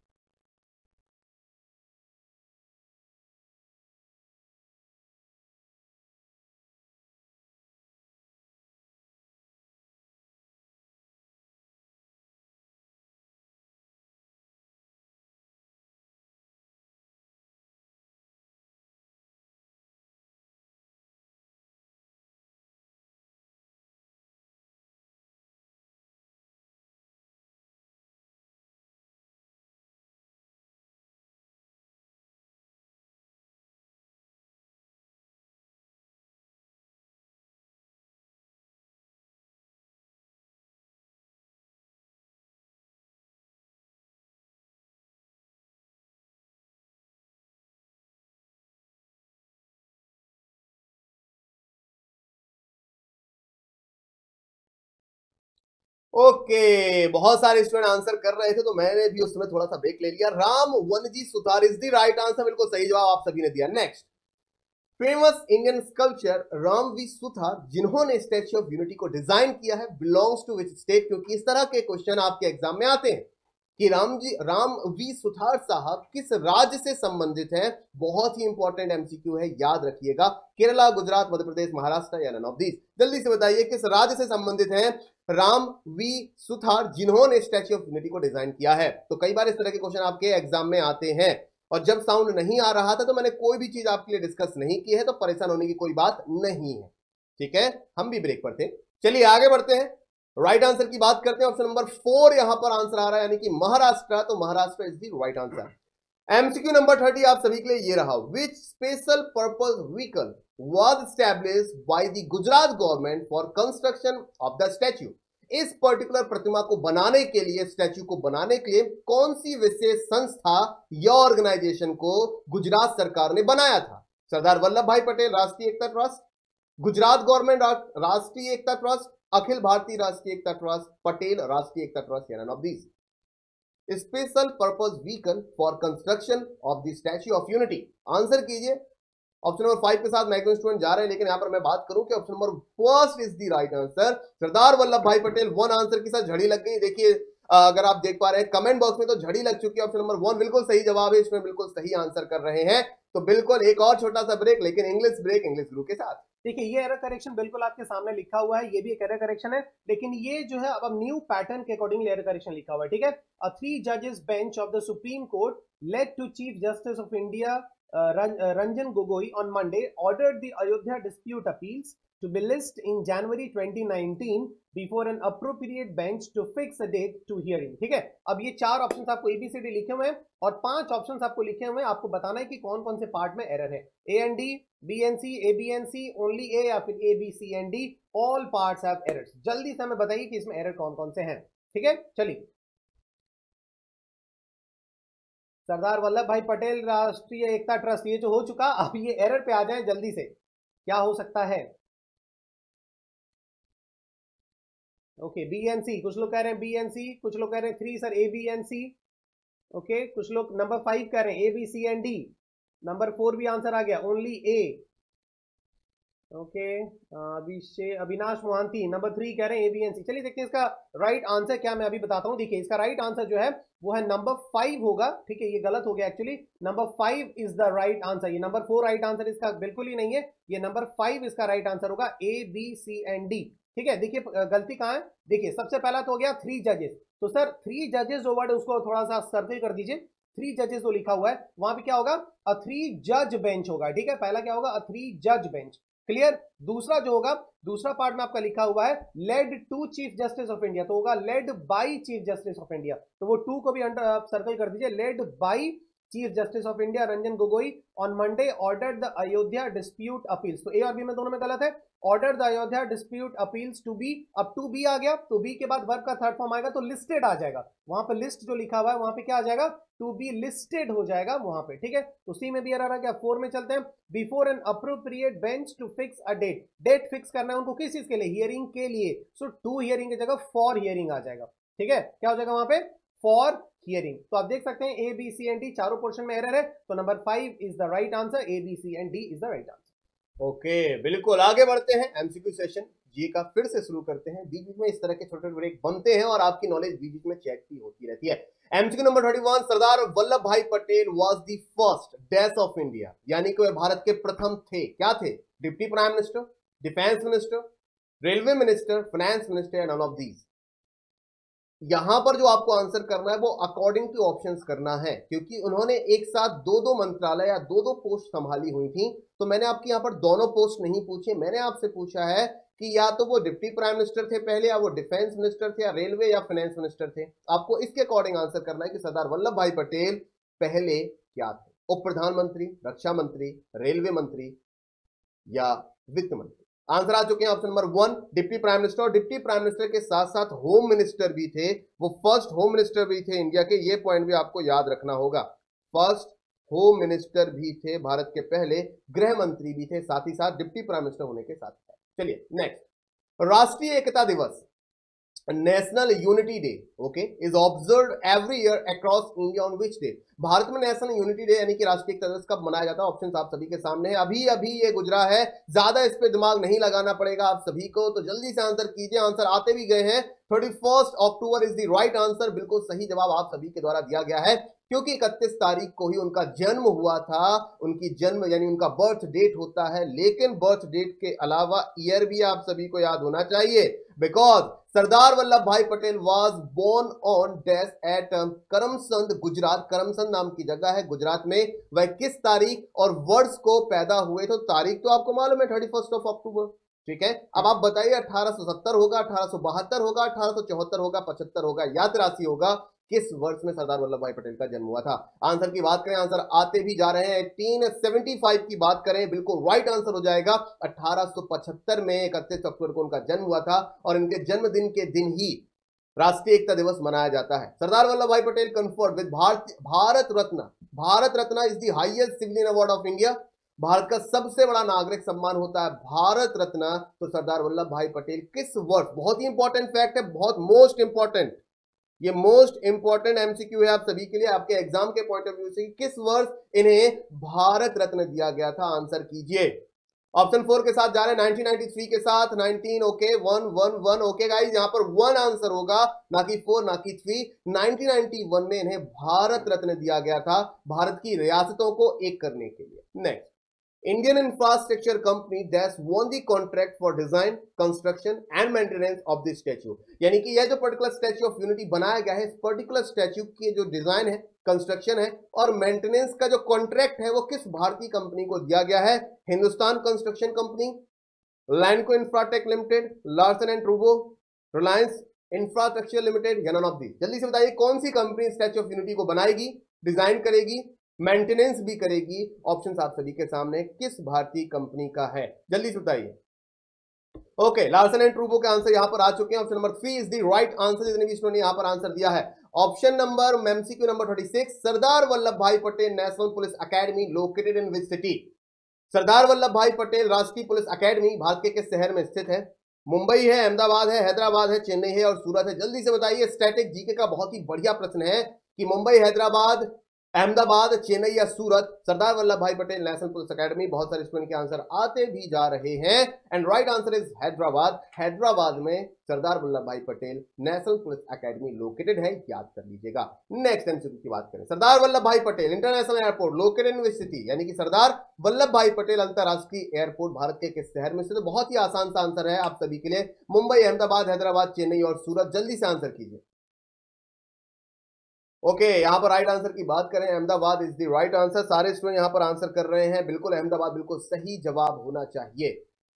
ओके, बहुत सारे स्टूडेंट आंसर कर रहे थे तो मैंने भी उसमें थोड़ा सा ब्रेक ले लिया। Ram Vanji Sutar is the right answer, बिल्कुल सही जवाब आप सभी ने दिया। Next, famous Indian sculpture Ram V Sutar जिन्होंने स्टैच्यू ऑफ यूनिटी को डिजाइन किया है बिलोंग्स टू विच स्टेट। क्योंकि इस तरह के क्वेश्चन आपके एग्जाम में आते हैं कि राम जी राम वी सुथार साहब किस राज्य से संबंधित हैं। बहुत ही इंपॉर्टेंट एमसीक्यू है, याद रखिएगा। केरला, गुजरात, मध्य प्रदेश, महाराष्ट्र या नन ऑफ दीज। जल्दी से बताइए किस राज्य से संबंधित हैं राम वी सुथार जिन्होंने स्टैच्यू ऑफ यूनिटी को डिजाइन किया है। तो कई बार इस तरह के क्वेश्चन आपके एग्जाम में आते हैं और जब साउंड नहीं आ रहा था तो मैंने कोई भी चीज आपके लिए डिस्कस नहीं की है, तो परेशान होने की कोई बात नहीं है, ठीक है। हम भी ब्रेक पर थे। चलिए आगे बढ़ते हैं। राइट आंसर की बात करते हैं, ऑप्शन नंबर फोर यहां पर आंसर आ रहा है, यानी कि महाराष्ट्र, तो Maharashtra is the right answer. MCQ number thirty आप सभी के लिए ये रहा, which special purpose vehicle was established by the Gujarat government for construction of the statue. इस पर्टिकुलर प्रतिमा को बनाने के लिए, स्टैच्यू को बनाने के लिए कौन सी विशेष संस्था या ऑर्गेनाइजेशन को गुजरात सरकार ने बनाया था? सरदार वल्लभ भाई पटेल राष्ट्रीय एकता ट्रस्ट, गुजरात गवर्नमेंट राष्ट्रीय एकता ट्रस्ट, अखिल भारतीय राष्ट्रीय एकता ट्रस्ट, पटेल राष्ट्रीय एकता ट्रस्ट, या none of these. Special purpose vehicle for construction of the statue of unity, answer कीजिए। ऑप्शन नंबर फाइव के साथ मैक्सिमम स्टूडेंट जा रहे हैं, लेकिन यहां पर मैं बात करूं कि option number first is the right answer. Sardar Vallabh Bhai Patel, one answer के साथ झड़ी लग गई। देखिए अगर आप देख पा रहे हैं कमेंट बॉक्स में तो झड़ी लग चुकी है। ऑप्शन नंबर वन बिल्कुल सही जवाब है, इसमें बिल्कुल सही आंसर कर रहे हैं। तो बिल्कुल एक और छोटा सा ब्रेक, लेकिन इंग्लिश ब्रेक इंग्लिश गुरु के साथ। देखिए ये एरर करेक्शन बिल्कुल आपके सामने लिखा हुआ है, ये भी एक एरर करेक्शन है, लेकिन ये जो है अब न्यू पैटर्न के अकॉर्डिंग एरर करेक्शन लिखा हुआ है, ठीक है। अ थ्री जजेस bench of the supreme court led to chief justice of India Uh, uh, Ranjan Gogoi on Monday ordered the Ayodhya dispute appeals to be listed in January twenty nineteen before an appropriate bench to fix a date to hearing, ठीक है। अब ये चार options आपको ABCD लिखे हुए हैं और पांच ऑप्शंस आपको लिखे हुए हैं, आपको बताना है कि कौन कौन से पार्ट में एरर है। A and D, B and C, A B and C, only A, या फिर A B C and D, all parts have errors. जल्दी से हमें बताइए कि इसमें एरर कौन कौन से हैं, ठीक है। चलिए, सरदार वल्लभ भाई पटेल राष्ट्रीय एकता ट्रस्ट ये जो हो चुका, अब ये एरर पे आ जाए जल्दी से, क्या हो सकता है? ओके, बी एन सी, कुछ लोग कह रहे हैं बी एन सी, कुछ लोग कह रहे हैं three sir A B and C, okay, कुछ लोग नंबर फाइव कह रहे हैं A B C and D, number four भी आंसर आ गया only A, okay, Abhishek Avinash Mohanty number three कह रहे हैं ए बी एन सी। चलिए देखते हैं इसका राइट आंसर क्या, मैं अभी बताता हूं। देखिए इसका राइट आंसर जो है वो है नंबर फाइव होगा, ठीक है, ये गलत हो गया actually, number five is the right answer. ये नंबर फोर राइट आंसर इसका बिल्कुल ही नहीं है, ये नंबर फाइव इसका राइट आंसर होगा, A B C and D, ठीक है। देखिए गलती कहां है, देखिए सबसे पहला तो हो गया थ्री जजेस, तो सर थ्री जजेस जो वर्ड उसको थोड़ा सा सर्कल कर दीजिए, थ्री जजेस जो लिखा हुआ है वहां पे क्या होगा, अ थ्री जज बेंच होगा, ठीक है। पहला क्या होगा, अ थ्री जज बेंच, क्लियर। दूसरा जो होगा, दूसरा पार्ट में आपका लिखा हुआ है led to chief justice of India, तो होगा led by chief justice of India, तो वो टू को भी अंडर सर्कल कर दीजिए, led by chief justice of India Ranjan Gogoi on Monday ordered the Ayodhya dispute appeals, तो ए और बी में दोनों में गलत है, order the Ayodhya dispute appeals to be, अब टू बी आ गया, तो बी के बाद वर्ब का थर्ड फॉर्म आएगा तो लिस्टेड आ जाएगा, वहां पे लिस्ट जो लिखा हुआ है वहां पे क्या आ जाएगा, टू बी लिस्टेड हो जाएगा वहां पे, ठीक है। तो सी में भी एरर आ गया। फोर में चलते हैं, before an appropriate bench to fix a date, date fix करना है उनको किस चीज के लिए, हियरिंग के लिए, सो टू हियरिंग की जगह फॉर हियरिंग आ जाएगा, ठीक है, क्या हो जाएगा वहां पे, फॉर हियरिंग। तो आप देख सकते हैं A B C and D चारों पोर्शन में एरर है, तो number five is the right answer, A B C and D is the right answer. Okay okay, बिल्कुल आगे बढ़ते हैं, एमसीक्यू सेशन जी का फिर से शुरू करते हैं। बीच बीच में इस तरह के छोटे ब्रेक बनते हैं और आपकी नॉलेज बीच बीच में चेक भी होती रहती है। MCQ number thirty one, Sardar Vallabh Bhai Patel was the first dash of India, यानी कि वे भारत के प्रथम थे, क्या थे, deputy prime minister, defence minister, railway minister, finance minister, none of these. यहां पर जो आपको आंसर करना है वो अकॉर्डिंग टू ऑप्शंस करना है, क्योंकि उन्होंने एक साथ दो दो मंत्रालय या दो दो पोस्ट संभाली हुई थी, तो मैंने आपकी यहां पर दोनों पोस्ट नहीं पूछे, मैंने आपसे पूछा है कि या तो वो डिप्टी प्राइम मिनिस्टर थे पहले, या वो डिफेंस मिनिस्टर थे, या रेलवे या फाइनेंस मिनिस्टर थे। आपको इसके अकॉर्डिंग आंसर करना है कि सरदार वल्लभ भाई पटेल पहले क्या थे, उप प्रधानमंत्री, रक्षा मंत्री, रेलवे मंत्री या वित्त मंत्री। आंसर आ चुके हैं option number one, deputy prime minister, और डिप्टी प्राइम मिनिस्टर के साथ साथ होम मिनिस्टर भी थे, वो फर्स्ट होम मिनिस्टर भी थे इंडिया के, ये पॉइंट भी आपको याद रखना होगा, फर्स्ट होम मिनिस्टर भी थे भारत के, पहले गृह मंत्री भी थे, साथ ही साथ डिप्टी प्राइम मिनिस्टर होने के साथ साथ। चलिए नेक्स्ट, राष्ट्रीय एकता दिवस, national unity day, okay, is observed every year across India on which day. Bharat में नेशनल यूनिटी डे यानी कि राष्ट्रीय एकता दिवस कब मनाया जाता है? ऑप्शंस आप सभी के सामने है, अभी अभी ये गुजरा है, ज्यादा इस पे दिमाग नहीं लगाना पड़ेगा आप सभी को, तो जल्दी से आंसर कीजिए, आंसर आते भी गए हैं। Thirty first October is the right answer, बिल्कुल सही जवाब आप सभी के द्वारा दिया गया है, क्योंकि इकतीस तारीख को ही उनका जन्म हुआ था, उनकी जन्म यानी उनका बर्थ डेट होता है, लेकिन बर्थ डेट के अलावा ईयर भी आप सभी को याद होना चाहिए, because Sardar Vallabh Bhai Patel was born on dash at Karamsad Gujarat, Karamsad नाम की जगह है गुजरात में, वह किस तारीख और वर्ष को पैदा हुए, तो तारीख तो आपको मालूम है थर्टी फर्स्ट ऑफ अक्टूबर, ठीक है, अब आप बताइए अठारह सौ सत्तर होगा, अठारह सौ बहत्तर होगा, अठारह सौ चौहत्तर होगा, पचहत्तर होगा या तिरासी होगा, किस वर्ष में सरदार वल्लभ भाई पटेल का जन्म हुआ था? आंसर की बात करें, आंसर आते भी जा रहे हैं। अठारह सौ पचहत्तर की बात करें, बिल्कुल राइट आंसर हो जाएगा। अठारह सौ पचहत्तर में इकतीस अक्टूबर को उनका जन्म हुआ था और इनके जन्मदिन के दिन ही राष्ट्रीय एकता दिवस मनाया जाता है। Sardar Vallabh Bhai Patel conferred with Bharat Ratna. Bharat Ratna is the highest civilian award of India. Bharat का सबसे बड़ा नागरिक सम्मान होता है भारत रत्न। तो सरदार वल्लभ भाई पटेल किस वर्ष, बहुत ही इंपॉर्टेंट फैक्ट है, बहुत मोस्ट इंपॉर्टेंट, ये मोस्ट इंपॉर्टेंट एमसीक्यू है आप सभी के लिए, आपके एग्जाम के पॉइंट ऑफ व्यू से, किस वर्ष इन्हें भारत रत्न दिया गया था? आंसर कीजिए। ऑप्शन फोर के साथ जा रहे हैं, नाइनटीन नाइंटी थ्री के साथ, nineteen okay, one one one okay guys, यहां पर वन आंसर होगा, ना कि फोर ना कि थ्री। नाइनटीन नाइंटी वन में इन्हें भारत रत्न दिया गया था भारत की रियासतों को एक करने के लिए। Next, Indian infrastructure company that won the contract for design, construction and maintenance of the statue। यानी कि यह जो पर्टिकुलर स्टैच्यू ऑफ यूनिटी बनाया गया है, इस पर्टिकुलर स्टैच्यू की जो डिजाइन है, कंस्ट्रक्शन है और मेंटेनेंस का जो कॉन्ट्रैक्ट है वो किस भारतीय कंपनी को दिया गया है? Hindustan construction company, Landco infratech limited, Larsen and ट्रूबो, रिलायंस इंफ्रास्ट्रक्चर लिमिटेड या नन ऑफ दी। जल्दी से बताइए कौन सी कंपनी स्टैच्यू ऑफ यूनिटी को बनाएगी, डिजाइन करेगी, मेंटेनेंस भी करेगी? ऑप्शंस आप सभी के सामने, किस भारतीय कंपनी का है? जल्दी से बताइए। ओके, लार्सन एंड ट्रूबो के आंसर यहां पर आ चुके हैं। Option number three is the right answer, जितने भी स्टूडेंट ने यहां पर आंसर दिया है। Option number MCQ number thirty six, Sardar Vallabh Bhai Patel national police academy located in which city? Sardar Vallabh Bhai Patel राष्ट्रीय पुलिस अकेडमी भारत के किस शहर में स्थित है? मुंबई है, अहमदाबाद है, हैदराबाद है, चेन्नई है और सूरत है। जल्दी से बताइए, स्टैटिक जीके का बहुत ही बढ़िया प्रश्न है कि मुंबई, हैदराबाद, अहमदाबाद, चेन्नई या सूरत, सरदार Vallabh Bhai Patel national police academy. बहुत सारे स्टूडेंट के आंसर आते भी जा रहे हैं and right answer is Hyderabad. Hyderabad में Sardar Vallabh Bhai Patel national police academy located है, याद कर लीजिएगा। नेक्स्ट एमसीक्यू की बात करें, Sardar Vallabh Bhai Patel international airport located in which city? यानी कि सरदार वल्लभ भाई पटेल अंतरराष्ट्रीय एयरपोर्ट भारत के किस शहर में स्थित? बहुत ही आसान सा आंसर है आप सभी के लिए, मुंबई, अहमदाबाद, हैदराबाद, चेन्नई और सूरत। जल्दी से आंसर कीजिए। ओके okay, यहां पर राइट आंसर की बात करें, Ahmedabad is the right answer. सारे स्टूडेंट यहां पर आंसर कर रहे हैं, बिल्कुल अहमदाबाद बिल्कुल सही जवाब होना चाहिए।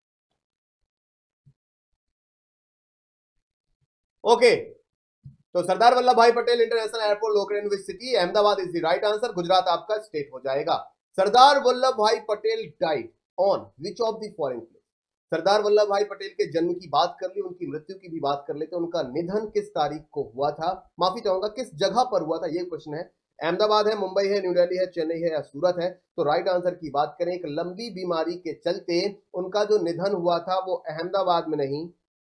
ओके okay, तो Sardar Vallabh Bhai Patel international airport located in which city? Ahmedabad is the right answer. Gujarat आपका स्टेट हो जाएगा। Sardar Vallabh Bhai Patel died on which of the following place? Sardar Vallabh Bhai Patel के जन्म की बात कर ली, उनकी मृत्यु की भी बात कर लेते हैं। उनका निधन किस तारीख को हुआ था? माफी चाहूंगा, किस जगह पर हुआ था, ये क्वेश्चन है। अहमदाबाद है, मुंबई है, न्यू दिल्ली है, चेन्नई है या सूरत है? तो राइट आंसर की बात करें, एक लंबी बीमारी के चलते उनका जो निधन हुआ था वो अहमदाबाद में नहीं,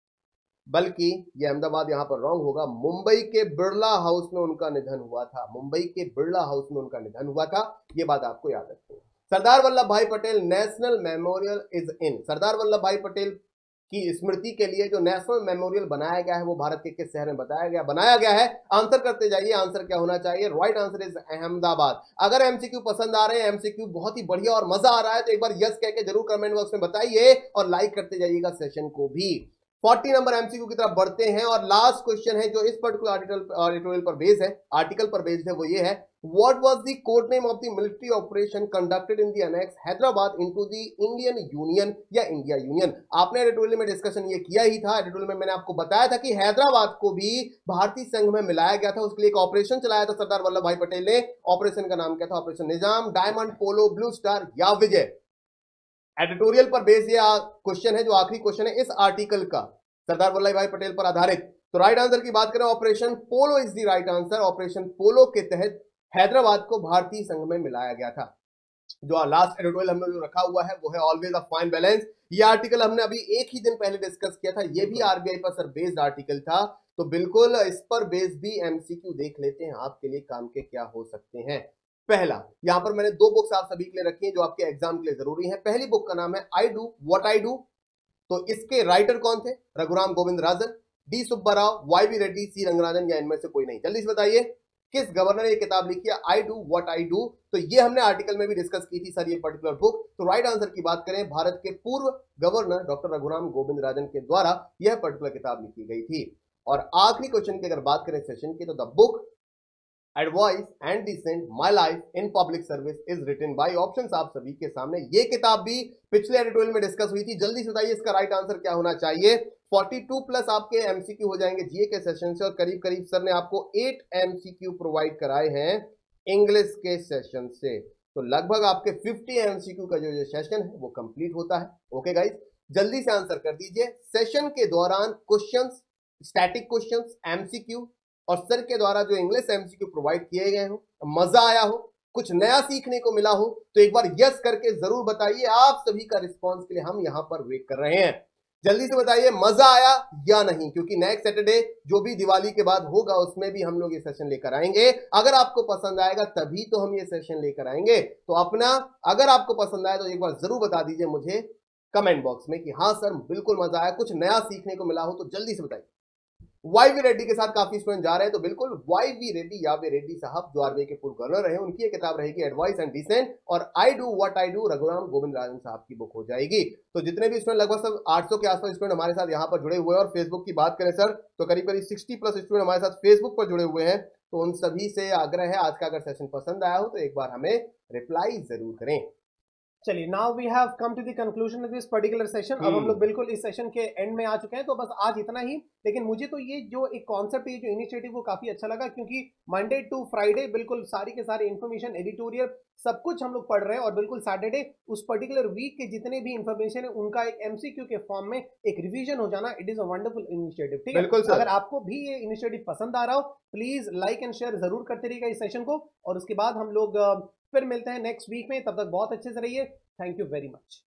बल्कि ये अहमदाबाद यहां पर रॉन्ग होगा, मुंबई के बिरला हाउस में उनका निधन हुआ था। मुंबई के बिरला हाउस में उनका निधन हुआ था, ये बात आपको याद रखनी है। Sardar Vallabh Bhai Patel national memorial is in? Sardar Vallabh Bhai Patel की स्मृति के लिए जो नेशनल मेमोरियल बनाया गया है वो भारत के किस शहर में बताया गया बनाया गया है? आंसर करते जाइए, आंसर क्या होना चाहिए? Right answer is Ahmedabad. अगर एमसीक्यू पसंद आ रहे हैं, एमसीक्यू बहुत ही बढ़िया और मजा आ रहा है, तो एक बार यस कह के जरूर कमेंट बॉक्स में बताइए और लाइक करते जाइएगा सेशन को भी। चालीस नंबर एमसीक्यू की तरफ बढ़ते हैं और लास्ट क्वेश्चन है जो इस पर्टिकुलर आर्टिकल एडिटोरियल पर बेस्ड है, आर्टिकल पर बेस्ड है, वो ये है, what was the code name of the military operation conducted in the annex Hyderabad into the Indian union या इंडिया यूनियन? आपने एडिटोरियल में डिस्कशन ये किया ही था। एडिटोरियल में मैंने आपको बताया था कि हैदराबाद को भी भारतीय संघ में मिलाया गया था, उसके लिए एक ऑपरेशन चलाया था सरदार वल्लभ भाई पटेल ने। ऑपरेशन का नाम क्या था? Operation Nizam, diamond, polo, blue star या विजय? एडिटोरियल पर बेस्ड ये क्वेश्चन है, जो आखिरी क्वेश्चन है इस आर्टिकल का, सरदार वल्लभ भाई पटेल पर आधारित। तो राइट आंसर की बात करें, operation polo is the right answer. Operation polo के तहत हैदराबाद को भारतीय संघ में मिलाया गया था। जो लास्ट एडिटोरियल हमने जो रखा हुआ है वो है ऑलवेज अ फाइन बैलेंस। ये आर्टिकल हमने अभी एक ही दिन पहले डिस्कस किया था, ये भी आरबीआई पर सर बेस्ड आर्टिकल था, तो बिल्कुल इस पर बेस्ड भी एमसीक्यू देख लेते हैं आपके लिए काम के क्या हो सकते हैं। पहला, यहां पर मैंने दो बुक्स आप सभी के लिए रखी हैं जो आपके एग्जाम के लिए जरूरी है। पहली बुक का नाम है I do what I do. तो इसके राइटर कौन थे? Raghuram Govind Rajan, D Subbarao, Y B Reddy, C Rangarajan या इनमें से कोई नहीं? जल्दी से बताइए किस गवर्नर ने ये किताब लिखी है I do what I do? तो ये हमने आर्टिकल में भी डिस्कस की थी सर ये पर्टिकुलर बुक। तो राइट आंसर की बात करें, भारत के पूर्व गवर्नर डॉक्टर रघुराम गोविंद राजन के द्वारा यह पर्टिकुलर किताब लिखी गई थी। और आखिरी क्वेश्चन की अगर बात करें सेशन की, तो the book advice and dissent my life in public service is written by option आप सभी के सामने। ये किताब भी पिछले एडिटोरियल में डिस्कस हुई थी। जल्दी से बताइए इसका राइट आंसर क्या होना चाहिए। बयालीस प्लस आपके एमसीक्यू हो जाएंगे जीए के सेशन से और करीब करीब सर ने आपको एट एमसीक्यू प्रोवाइड कराए हैं इंग्लिश के सेशन से। तो लगभग आपके फिफ्टी एमसीक्यू का जो ये सेशन है वो कंप्लीट होता है। ओके गाइस, जल्दी से आंसर कर दीजिए। सेशन के दौरान क्वेश्चंस, स्टैटिक क्वेश्चंस, एमसीक्यू और सर के द्वारा जो इंग्लिश एमसीक्यू प्रोवाइड किए गए हो, मजा आया हो, कुछ नया सीखने को मिला हो तो एक बार यस करके जरूर बताइए। आप सभी का रिस्पॉन्स के लिए हम यहां पर वेट कर रहे हैं। जल्दी से बताइए मजा आया या नहीं, क्योंकि नेक्स्ट सैटरडे जो भी दिवाली के बाद होगा उसमें भी हम लोग ये सेशन लेकर आएंगे। अगर आपको पसंद आएगा तभी तो हम ये सेशन लेकर आएंगे। तो अपना अगर आपको पसंद आया तो एक बार जरूर बता दीजिए मुझे कमेंट बॉक्स में कि हाँ सर बिल्कुल मजा आया, कुछ नया सीखने को मिला हो तो जल्दी से बताइए। वाई वी रेड्डी के साथ काफी स्टूडेंट जा रहे हैं, तो बिल्कुल वाई वी रेड्डी या वे रेड्डी साहब जो आरबीआई के पूर्व गवर्नर रहे, उनकी एक किताब रहेगी एडवाइस एंड डिसेंट, और I do what I do Raghuram Govind Rajan साहब की बुक हो जाएगी। तो जितने भी स्टूडेंट, लगभग सब आठ सौ के आसपास स्टूडेंट हमारे साथ यहाँ पर जुड़े हुए हैं, और फेसबुक की बात करें सर तो करीब करीब साठ प्लस स्टूडेंट हमारे साथ फेसबुक पर जुड़े हुए हैं। तो उन सभी से आग्रह है, आज का अगर सेशन पसंद आया हो तो एक बार हमें रिप्लाई जरूर करें। चलिए, now we have come to the conclusion of this particular session. अब हम लोग बिल्कुल इस सेशन के एंड में आ चुके हैं, तो बस आज इतना ही। लेकिन मुझे तो ये जो एक कॉन्सेप्ट है, जो इनिशिएटिव, वो काफी अच्छा लगा, क्योंकि मंडे टू फ्राइडे बिल्कुल सारी के सारे इन्फॉर्मेशन, एडिटोरियल सब कुछ हम लोग पढ़ रहे हैं, और बिल्कुल सैटरडे उस पर्टिकुलर वीक के जितने भी इन्फॉर्मेशन है उनका एक एमसीक्यू के फॉर्म में एक रिवीजन हो जाना, it is a wonderful initiative. ठीक है, अगर आपको भी ये इनिशिएटिव पसंद आ रहा हो प्लीज लाइक एंड शेयर जरूर करते रहिएगा इस सेशन को, और उसके बाद हम लोग फिर मिलते हैं नेक्स्ट वीक में। तब तक बहुत अच्छे से रहिए। Thank you very much.